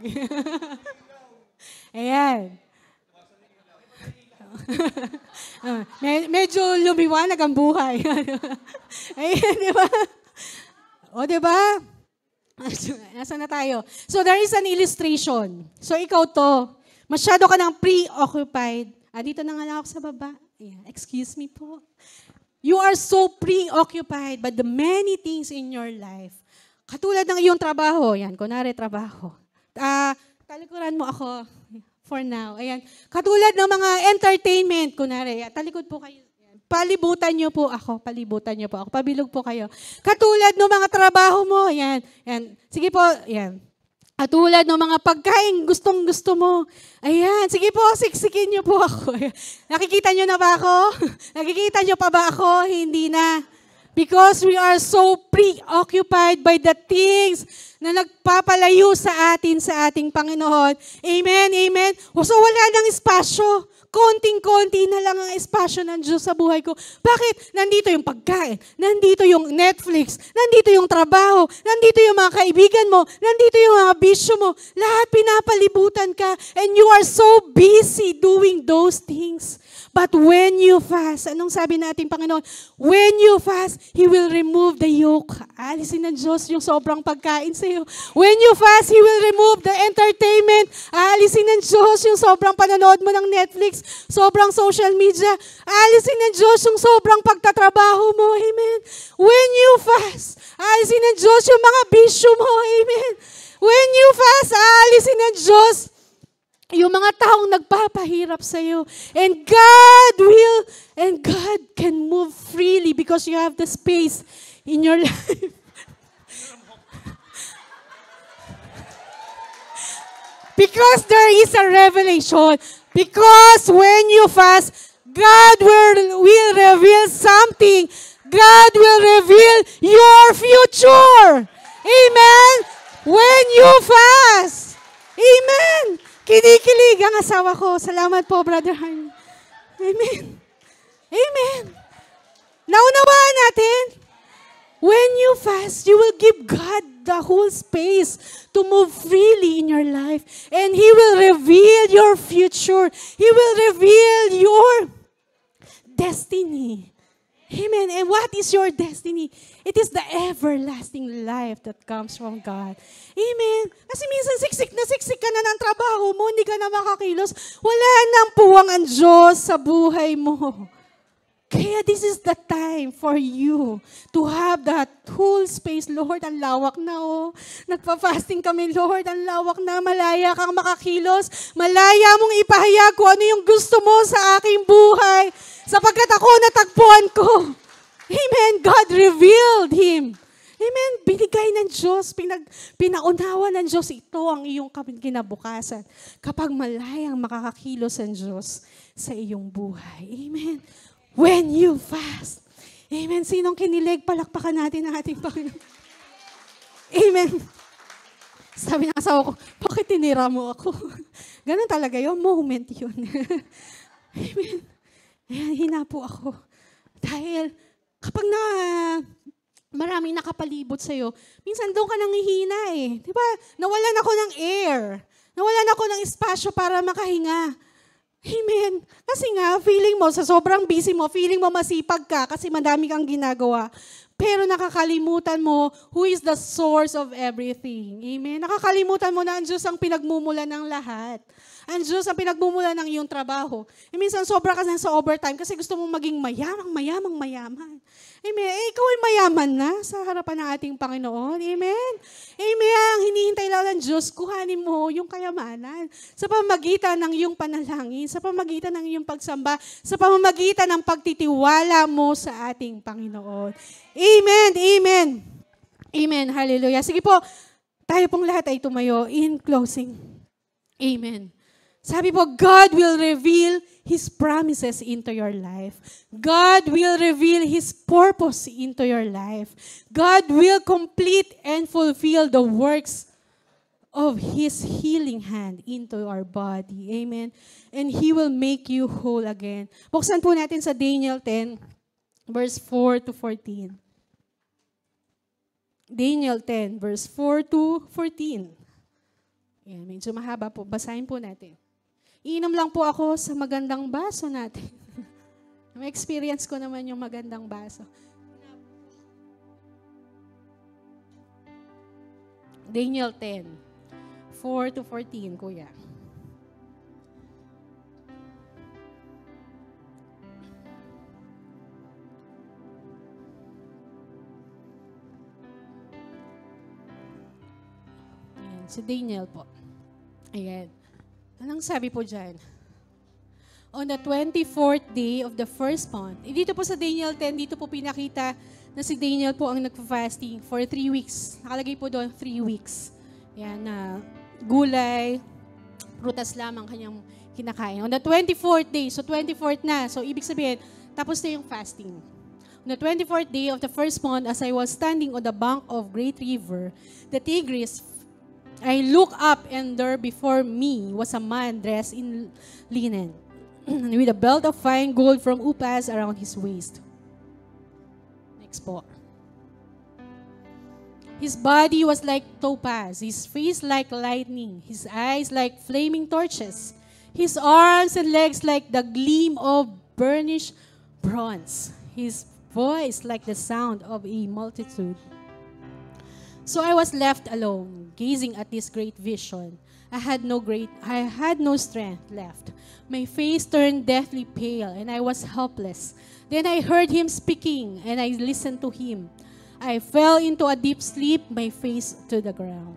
[SPEAKER 1] Ayan. Medyo lumiwanag ang buhay. Ayan, di ba? O, di ba? Nasaan na tayo? So, there is an illustration. So, ikaw to. Masyado ka nang preoccupied. Dito na nga lang ako sa baba. Ayan. Excuse me po. You are so preoccupied by the many things in your life. Katulad ng iyong trabaho. Yan, kunwari trabaho. Talikuran mo ako for now. Ayan. Katulad ng mga entertainment. Kunwari, talikod po kayo. Palibutan niyo po ako. Pabilog po kayo. Katulad ng mga trabaho mo. Ayan. Ayan. Sige po. Ayan. Katulad ng mga pagkain, gustong-gusto mo. Ayan, sige po, siksikin niyo po ako. Nakikita niyo na ba ako? Nakikita niyo pa ba ako? Hindi na. Because we are so preoccupied by the things na nagpapalayo sa ating Panginoon. Amen, amen. So wala nang espasyo. Konting-konti na lang ang espasyo ng Diyos sa buhay ko. Bakit? Nandito yung pagkain, nandito yung Netflix, nandito yung trabaho, nandito yung mga kaibigan mo, nandito yung mga bisyo mo. Lahat pinapalibutan ka and you are so busy doing those things. But when you fast, anong sabi natin Panginoon? When you fast, He will remove the yoke. Alisin ng Diyos yung sobrang pagkain sa iyo. When you fast, He will remove the entertainment. Alisin ng Diyos yung sobrang panonood mo ng Netflix, sobrang social media. Alisin ng Diyos yung sobrang pagtatrabaho mo. Amen. When you fast, alisin ng Diyos yung mga bisyo mo. Amen. When you fast, alisin ng Diyos yung mga taong nagpapahirap sa iyo. And God can move freely because you have the space in your life. Because there is a revelation. Because when you fast, God will reveal something. God will reveal your future. Amen. When you fast. Amen. Kinikilig ang asawa ko. Salamat po, Brother Han. Amen. Amen. Naunawaan natin. When you fast, you will give God the whole space to move freely in your life. And He will reveal your future. He will reveal your destiny. Amen. And what is your destiny? It is the everlasting life that comes from God. Amen. Kasi minsan siksik ka na ng trabaho mo, hindi ka na makakilos. Wala nang puwang ang Diyos sa buhay mo. Kaya this is the time for you to have that whole space. Lord, ang lawak na Nagpa-fasting kami, Lord, ang lawak na. Malaya kang makakilos. Malaya mong ipahayag kung ano yung gusto mo sa aking buhay. Sapagkat ako natagpuan ko. Amen. God revealed Him. Amen. Binigay ng Diyos, pinaunawa ng Diyos. Ito ang iyong kinabukasan. Kapag malayang makakakilos ang Diyos sa iyong buhay. Amen. When you fast. Amen. Sinong kinilig? Palakpakan natin ang ating Panginoon. Amen. Sabi ng asawa ko, bakit tinira mo ako? Ganun talaga yung moment yun. Amen. Ayan, hinapo ako. Dahil kapag maraming nakapalibot sa'yo, minsan doon ka nanghihina eh. Diba? Nawalan ako ng air. Nawalan ako ng espasyo para makahinga. Amen. Kasi nga, feeling mo, sa sobrang busy mo, feeling mo masipag ka kasi madami kang ginagawa. Pero nakakalimutan mo who is the source of everything. Amen. Nakakalimutan mo na ang Diyos ang pinagmumulan ng lahat. Ang Diyos ang pinagmumulan ng iyong trabaho. E minsan sobra ka na sa overtime kasi gusto mong maging mayaman. Amen. Eh, ikaw ay mayaman na sa harapan ng ating Panginoon. Amen. Amen. Ang hinihintay lang ng Diyos, kuhanin mo yung kayamanan sa pamamagitan ng iyong panalangin, sa pamamagitan ng iyong pagsamba, sa pamamagitan ng pagtitiwala mo sa ating Panginoon. Amen. Amen. Amen. Hallelujah. Sige po, tayo pong lahat ay tumayo in closing. Amen. Sabi po, God will reveal His promises into your life. God will reveal His purpose into your life. God will complete and fulfill the works of His healing hand into our body. Amen. And He will make you whole again. Buksan po natin sa Daniel 10, verse 4 to 14. Daniel 10, verse 4 to 14. Ayan, medyo mahaba po. Basahin po natin. Iinom lang po ako sa magandang baso natin. May experience ko naman yung magandang baso. Daniel 10, 4 to 14, kuya. Ayan, si Daniel po. Ayan. Anong sabi po dyan? On the 24th day of the first month. Dito po sa Daniel 10, dito po pinakita na si Daniel po ang nagpa-fasting for 3 weeks. Nakalagay po doon 3 weeks. Yan na gulay, prutas lamang kanyang kinakain. On the 24th day, so 24th na. So ibig sabihin, tapos na yung fasting. On the 24th day of the first month, as I was standing on the bank of great river, the Tigris, I looked up, and there before me was a man dressed in linen, with a belt of fine gold from Upas around his waist. Next po. His body was like topaz, his face like lightning, his eyes like flaming torches, his arms and legs like the gleam of burnished bronze, his voice like the sound of a multitude. So I was left alone, gazing at this great vision. I had no strength left. My face turned deathly pale, and I was helpless. Then I heard him speaking, and I listened to him. I fell into a deep sleep, my face to the ground.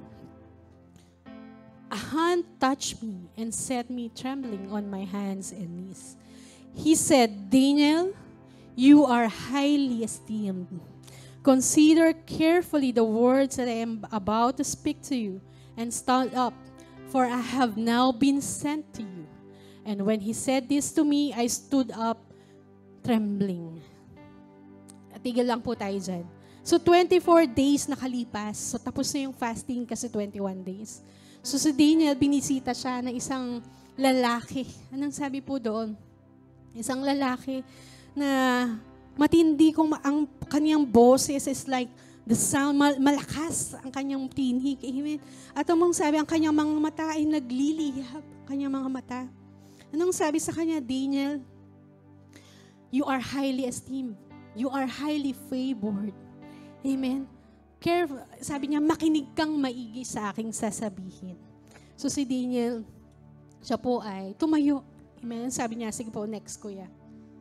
[SPEAKER 1] A hand touched me and set me trembling on my hands and knees. He said, Daniel, you are highly esteemed. Consider carefully the words that I am about to speak to you, and stand up, for I have now been sent to you. And when he said this to me, I stood up, trembling. Tigil lang po tayo dyan. So 24 days nakalipas. So tapos na yung fasting kasi 21 days. So si Daniel, binisita siya ng isang lalaki. Anong sabi po doon? Isang lalaki na matindi kung ang kanyang boses is like the sound, malakas ang kanyang tinig. Amen. At among sabi, ang kanyang mga mata ay nagliliyab. Kanyang mga mata. Anong sabi sa kanya, Daniel? You are highly esteemed. You are highly favored. Amen. Sabi niya, makinig kang maigi sa aking sasabihin. So si Daniel, siya po ay tumayo. Amen. Sabi niya, sige po, next kuya.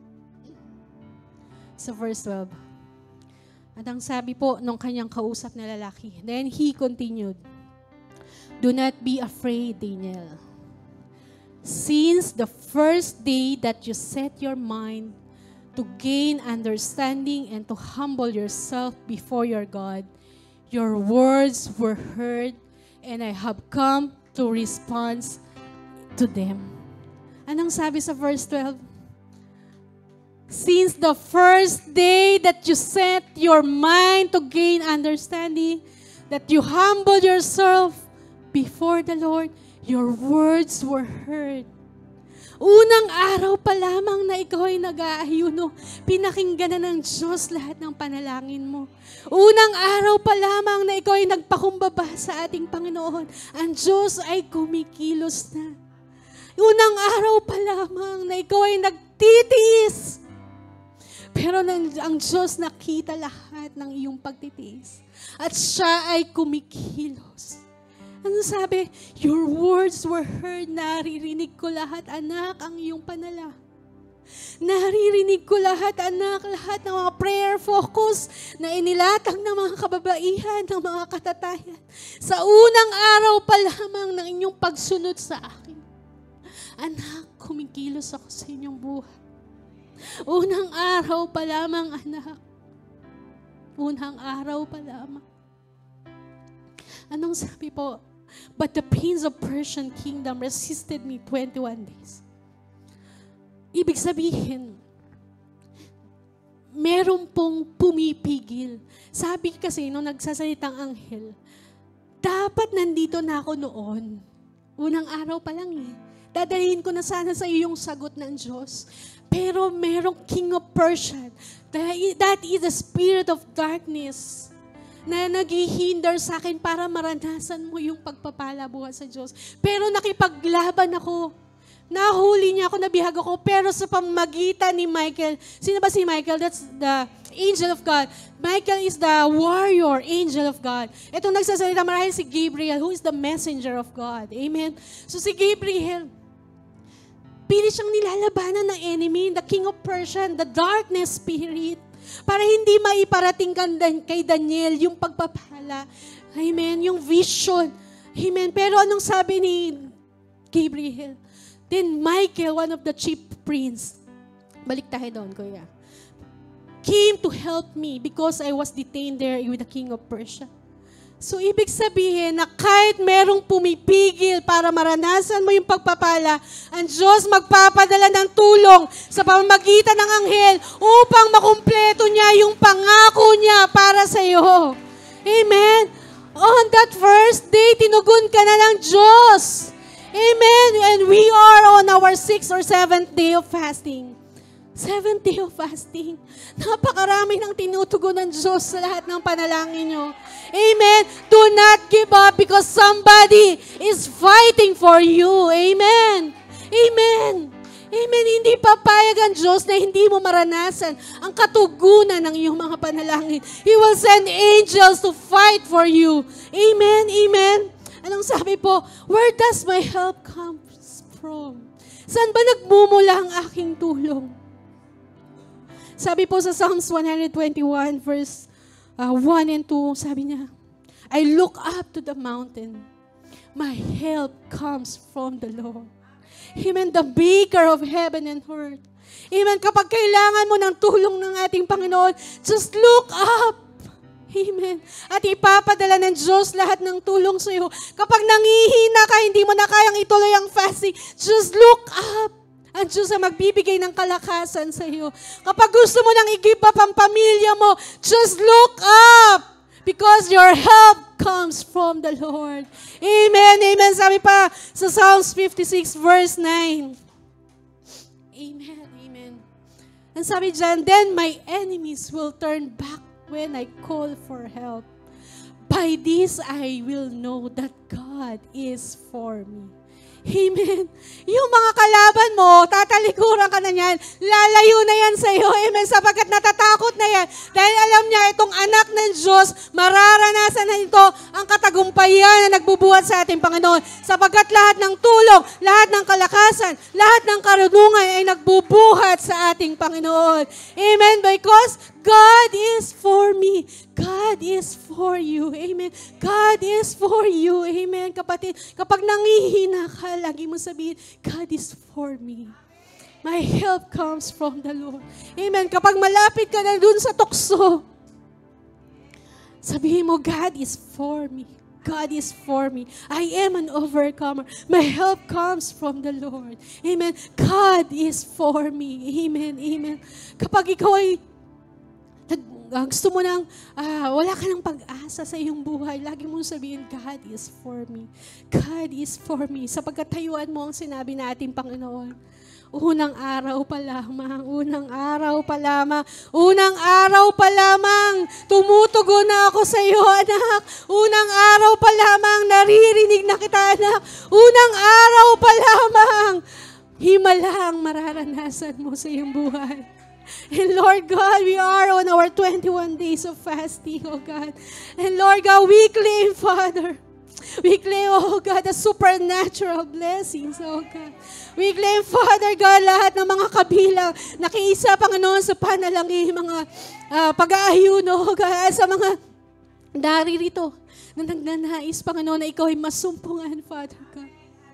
[SPEAKER 1] Sa verse 12. At ang sabi po nung kanyang kausap na lalaki, then he continued, do not be afraid, Daniel. Since the first day that you set your mind to gain understanding and to humble yourself before your God, your words were heard, and I have come to respond to them. Anong sabi sa verse 12? Since the first day that you set your mind to gain understanding, that you humble yourself before the Lord, your words were heard. Unang araw pa lamang na ikaw ay nag-aayuno, pinakinggan na ng Diyos lahat ng panalangin mo. Unang araw pa lamang na ikaw ay nagpakumbaba sa ating Panginoon, ang Diyos ay kumikilos na. Unang araw pa lamang na ikaw ay nagtitiis, pero ang Diyos nakita lahat ng iyong pagtitiis. At siya ay kumikilos. Ano sabi? Your words were heard. Naririnig ko lahat, anak, ang iyong panalangin. Naririnig ko lahat, anak, lahat ng mga prayer focus na inilatag ng mga kababaihan, ng mga katatayan. Sa unang araw pa lamang ng inyong pagsunod sa akin. Anak, kumikilos ako sa inyong buhay. Unang araw pa lamang, anak. Unang araw pa lamang. Anong sabi po? But the prince of Persian kingdom resisted me 21 days. Ibig sabihin, meron pong pumipigil. Sabi kasi nung nagsasalitang anghel, dapat nandito na ako noon. Unang araw pa lang eh. Dadalhin ko na sana sa iyo yung sagot ng Diyos. Pero merong king of Persia. That is the spirit of darkness na naghihinder sa akin para maranasan mo yung pagpapala buhat sa Diyos. Pero nakipaglaban ako. Nahuli niya ako, nabihag ako, pero sa pamamagitan ni Michael. Sino ba si Michael? That's the angel of God. Michael is the warrior angel of God. Itong nagsasalita marahil si Gabriel, who is the messenger of God. Amen? So si Gabriel, pili siyang nilalabanan ng enemy, the king of Persia, the darkness spirit, para hindi maiparating kay Daniel yung pagpapala. Amen? Yung vision. Amen? Pero anong sabi ni Gabriel? Then Michael, one of the chief prince, balik tayo doon, kuya, came to help me because I was detained there with the king of Persia. So, ibig sabihin na kahit merong pumipigil para maranasan mo yung pagpapala, ang Diyos magpapadala ng tulong sa pamamagitan ng anghel upang makumpleto niya yung pangako niya para sa iyo. Amen? On that first day, tinugon ka na ng Diyos. Amen? And we are on our 6th or 7th day of fasting. 7th day of fasting. Napakarami ng tinutugon ng Diyos sa lahat ng panalangin nyo. Amen. Do not give up because somebody is fighting for you. Amen. Amen. Amen. Hindi papayag ang Diyos na hindi mo maranasan ang katugunan ng iyong mga panalangin. He will send angels to fight for you. Amen. Amen. Anong sabi po? Where does my help come from? Saan ba nagmumula ang aking tulong? Sabi po sa Psalms 121 verse 1 and 2, sabi niya, I look up to the mountain. My help comes from the Lord. Amen, the maker of heaven and earth. Amen, kapag kailangan mo ng tulong ng ating Panginoon, just look up. Amen. At ipapadala ng Diyos lahat ng tulong sa iyo. Kapag nangihina ka, hindi mo na kayang ituloy ang fasting, just look up. Ang Diyos ang magbibigay ng kalakasan sa iyo. Kapag gusto mo nang i-give up ang pamilya mo, just look up. Because your help comes from the Lord. Amen. Amen. Sabi pa sa Psalms 56 verse 9. Amen. Amen. And sabi dyan, then my enemies will turn back when I call for help. By this I will know that God is for me. Amen. Yung mga kalaban mo, tatalikuran ka na yan, lalayo na yan sa iyo. Amen. Sapagkat natatakot na niya, itong anak ng Diyos, mararanasan na ito ang katagumpayan na nagbubuhat sa ating Panginoon. Sapagkat lahat ng tulong, lahat ng kalakasan, lahat ng karunungan ay nagbubuhat sa ating Panginoon. Amen? Because God is for me. God is for you. Amen. God is for you. Amen. Kapatid, kapag nangihina ka, lagi mo sabihin, God is for me. My help comes from the Lord. Amen. Kapag malapit ka na dun sa tukso, sabihin mo, God is for me. God is for me. I am an overcomer. My help comes from the Lord. Amen. God is for me. Amen. Amen. Kapag ikaw ay gusto mo nang wala ka ng pag-asa sa iyong buhay, lagi mong sabihin, God is for me. God is for me. Sapagkat tayuan mo ang sinabi natin, Panginoon. Unang araw pa lamang, tumutugon na ako sa iyo, anak. Unang araw pa lamang, naririnig na kita, anak. Unang araw pa lamang, himalang mararanasan mo sa iyong buhay. And Lord God, we are on our 21 days of fasting, oh God. And Lord God, we claim, Father, oh God, the supernatural blessings, oh God. We claim, Father God, lahat ng mga kabilang nakiisa, Panginoon, sa panalangin, mga pag-aayuno, oh God, sa mga naririto na nagnanais, Panginoon, na ikaw ay masumpungan, Father God.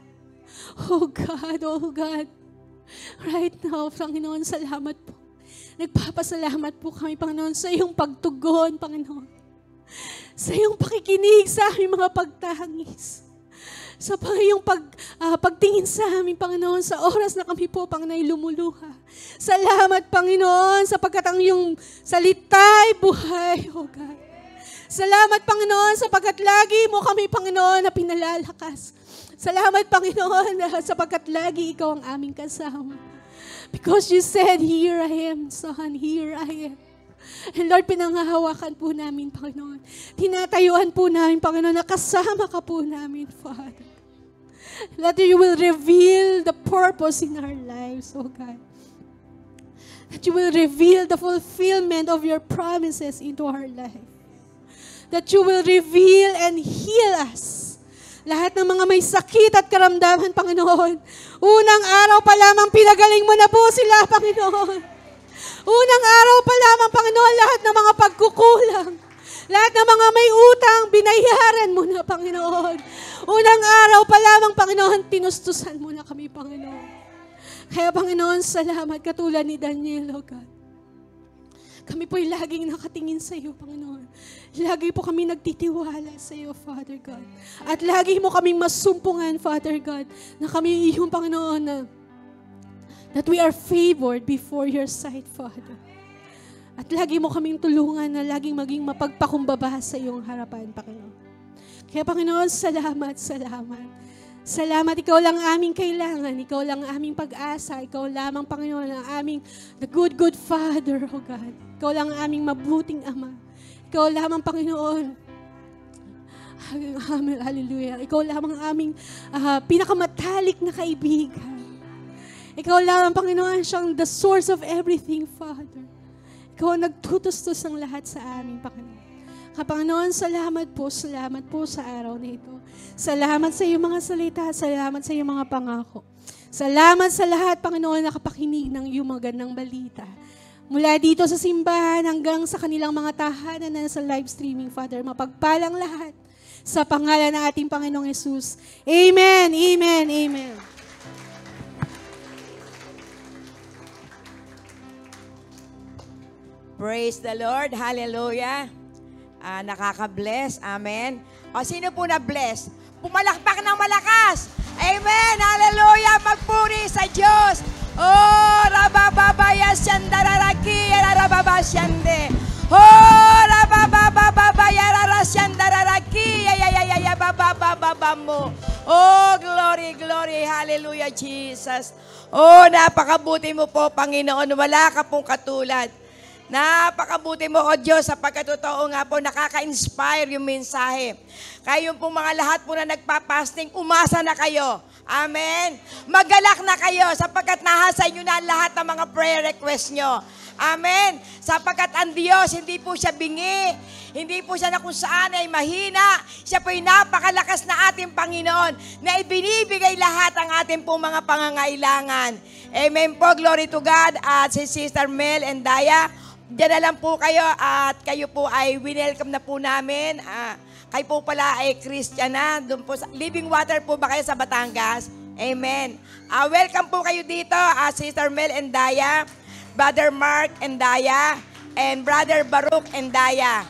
[SPEAKER 1] Oh God. Right now, Panginoon, salamat po. Nagpapasalamat po kami, Panginoon, sa iyong pagtugon, Panginoon. Sa iyong pakikinig sa aming mga pagtangis. Sa iyong pagtingin sa amin, Panginoon, sa oras na kami po, Panginoon, ay lumuluha. Salamat, Panginoon, sapagkat ang iyong salita ay buhay, oh God. Salamat, Panginoon, sapagkat lagi mo kami, Panginoon, na pinalalakas. Salamat, Panginoon, sapagkat lagi ikaw ang aming kasama. Because you said, here I am, son, here I am. And Lord, pinangahawakan po namin, Panginoon. Tinatayuan po namin, Panginoon, na kasama ka po namin, Father. That you will reveal the purpose in our lives, oh God. That you will reveal the fulfillment of your promises into our life. That you will reveal and heal us. Lahat ng mga may sakit at karamdaman, Panginoon. Unang araw pa lamang, pinagaling mo na po sila, Panginoon. Unang araw pa lamang, Panginoon, lahat ng mga pagkukulang. Lahat ng mga may utang, binayaran mo na, Panginoon. Unang araw pa lamang, Panginoon, tinustusan mo na kami, Panginoon. Kaya, Panginoon, salamat katulad ni Daniel, oh God. Kami po'y laging nakatingin sa iyo, Panginoon. Lagi po kami nagtitiwala sa iyo, Father God. At lagi mo kaming masumpungan, Father God, na kami iyong Panginoon na that we are favored before your sight, Father. At lagi mo kaming tulungan na laging maging mapagpakumbaba sa iyong harapan, Panginoon. Kaya, Panginoon, salamat. Salamat, ikaw lang aming kailangan, ikaw lang aming pag-asa, ikaw lamang, Panginoon, ang aming the good Father, oh God. Ikaw lang aming mabuting Ama. Ikaw lamang, Panginoon. Hallelujah. Ikaw lamang aming pinakamatalik na kaibigan. Ikaw lamang, Panginoon, siyang the source of everything, Father. Ikaw ang nagtutustos ng lahat sa amin, Panginoon. Panginoon, salamat po sa araw na ito. Salamat sa iyong mga salita, salamat sa iyong mga pangako. Salamat sa lahat, Panginoon, nakapakinig ng iyong magandang balita. Mula dito sa simbahan hanggang sa kanilang mga tahanan na sa live streaming, Father, mapagpalang lahat sa pangalan ng ating Panginoong Yesus. Amen, amen, amen.
[SPEAKER 4] Praise the Lord, hallelujah. Nakaka-bless. Amen. O, sino po na-bless? Pumalakpak ng malakas. Amen. Hallelujah. Magpuri sa Diyos. Oh, rabababaya syandararaki, rababasyande. Oh, rababababaya rarasyandararaki, ayayayaya babababamo. Oh, glory, hallelujah, Jesus. Oh, napakabuti mo po, Panginoon. Wala ka pong katulad. Napakabuti mo, O Diyos, sapagkat totoo nga po, nakaka-inspire yung mensahe. Kayong po mga lahat po na nagpapasting, umasa na kayo. Amen. Magalak na kayo sapagkat nahasa nyo na lahat ng mga prayer request nyo. Amen. Sapagkat ang Diyos, hindi po siya bingi. Hindi po siya na kung saan ay mahina. Siya po ay napakalakas na ating Panginoon na ibinibigay lahat ang ating pong mga pangangailangan. Amen po. Glory to God. At si Sister Mel and Daya, diyan na lang po kayo at kayo po ay winelcome na po namin. Kayo po pala ay Christian na. Doon po sa Living Water po ba kayo sa Batangas? Amen. Welcome po kayo dito, Sister Mel and Daya, Brother Mark and Daya, and Brother Baruch and Daya.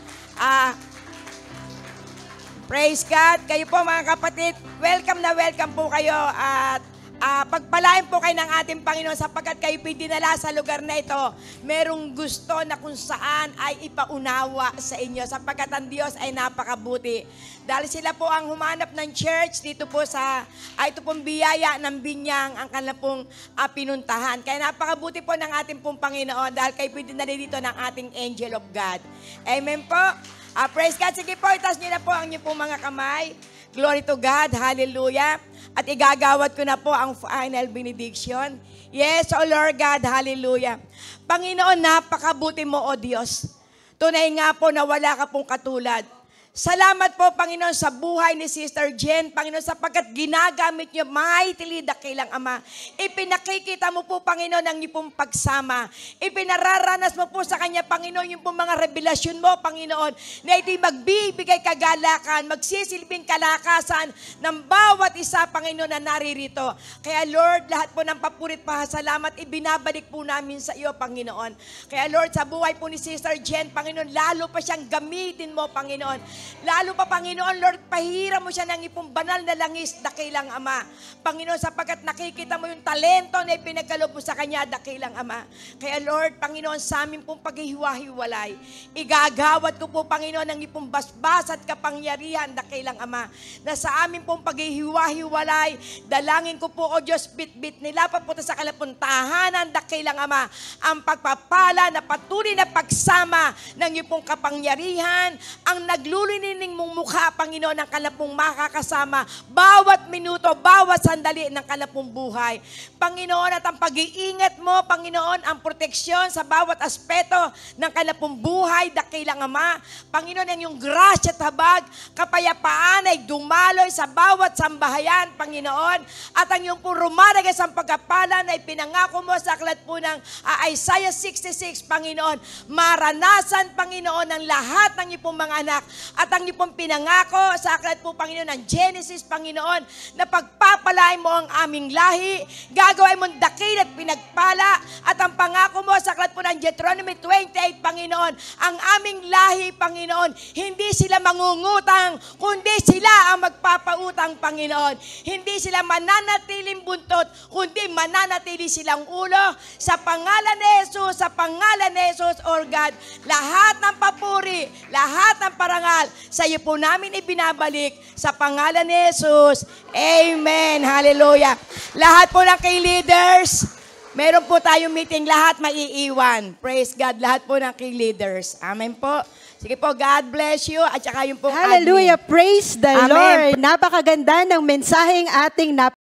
[SPEAKER 4] Praise God. Kayo po mga kapatid, welcome na welcome po kayo at pagpalain po kayo ng ating Panginoon sapagkat kayo dinala sa lugar na ito. Merong gusto na kung saan ay ipaunawa sa inyo sapagkat ang Diyos ay napakabuti. Dahil sila po ang humanap ng church dito po sa, ito pong biyaya ng Binyang ang kanilang pong pinuntahan. Kaya napakabuti po ng ating pong Panginoon dahil kayo dinala dito ng ating angel of God. Amen po. Praise God. Sige po, itaas niyo na po ang inyong pong mga kamay. Glory to God. Hallelujah. At igagawad ko na po ang final benediction. Yes, O Lord God. Hallelujah. Panginoon, napakabuti mo, O Diyos. Tunay nga po na wala ka pong katulad. Salamat po, Panginoon, sa buhay ni Sister Jen, Panginoon, sapagkat ginagamit niyo mightily dakilang Ama. Ipinakikita mo po, Panginoon, ang iyong pong pagsama. Ipinararanas mo po sa kanya, Panginoon, yung pong mga revelasyon mo, Panginoon, na ito'y magbibigay kagalakan, magsisilbing kalakasan ng bawat isa, Panginoon, na naririto. Kaya, Lord, lahat po ng papurit pasalamat, ibinabalik po namin sa iyo, Panginoon. Kaya, Lord, sa buhay po ni Sister Jen, Panginoon, lalo pa siyang gamitin mo, Panginoon. Lalo pa, Panginoon, Lord, pahira mo siya ng ipong banal na langis, dakilang Ama. Panginoon, sapagkat nakikita mo yung talento na ipinagkaloob mo sa kanya, dakilang Ama. Kaya, Lord, Panginoon, sa amin pong paghihiwa-hiwalay, igagawad ko po, Panginoon, ang ipong basbas at kapangyarihan, dakilang Ama, na sa amin pong paghihiwa-hiwalay, dalangin ko po, O Diyos, bit-bit nila papunta sa kalapuntahanan, dakilang Ama, ang pagpapala na patuloy na pagsama ng iyong kapangyarihan, ang naglululining mong mukha, Panginoon, ng kalapong makakasama, bawat minuto, bawat sandali ng kalapong buhay. Panginoon, at ang pag-iingat mo, Panginoon, ang proteksyon sa bawat aspeto ng kalapong buhay, dakilang Ama. Panginoon, ang iyong grasya at habag, kapayapaan ay dumaloy sa bawat sambahayan, Panginoon, at ang iyong purumaragas ang pagkapala na ipinangako mo sa aklat po ng Isaiah 66, Panginoon, maranasan, Panginoon, ng lahat ng iyong mga anak. At ang iyong pinangako sa aklat po, Panginoon, ng Genesis, Panginoon, na pagpapalain mo ang aming lahi, gagawin mong dakil at pinagpala, at ang pangako mo sa aklat po ng Deuteronomy 28, Panginoon, ang aming lahi, Panginoon, hindi sila mangungutang, kundi sila ang magpapautang, Panginoon. Hindi sila mananatiling buntot, kundi mananatili silang ulo. Sa pangalan ni Jesus, sa pangalan ni Jesus, or God, lahat ng papuri, lahat ng parangal, sa iyo po namin ibinabalik sa pangalan ni Jesus. Amen. Hallelujah. Lahat po ng kay leaders, meron po tayong meeting, lahat maiiwan. Praise God, lahat po ng kay leaders. Amen po. Sige po, God bless you. At saka yung pong
[SPEAKER 5] Hallelujah.
[SPEAKER 4] admin.
[SPEAKER 5] Praise the
[SPEAKER 4] Amen.
[SPEAKER 5] Lord. Napakaganda ng mensaheng ating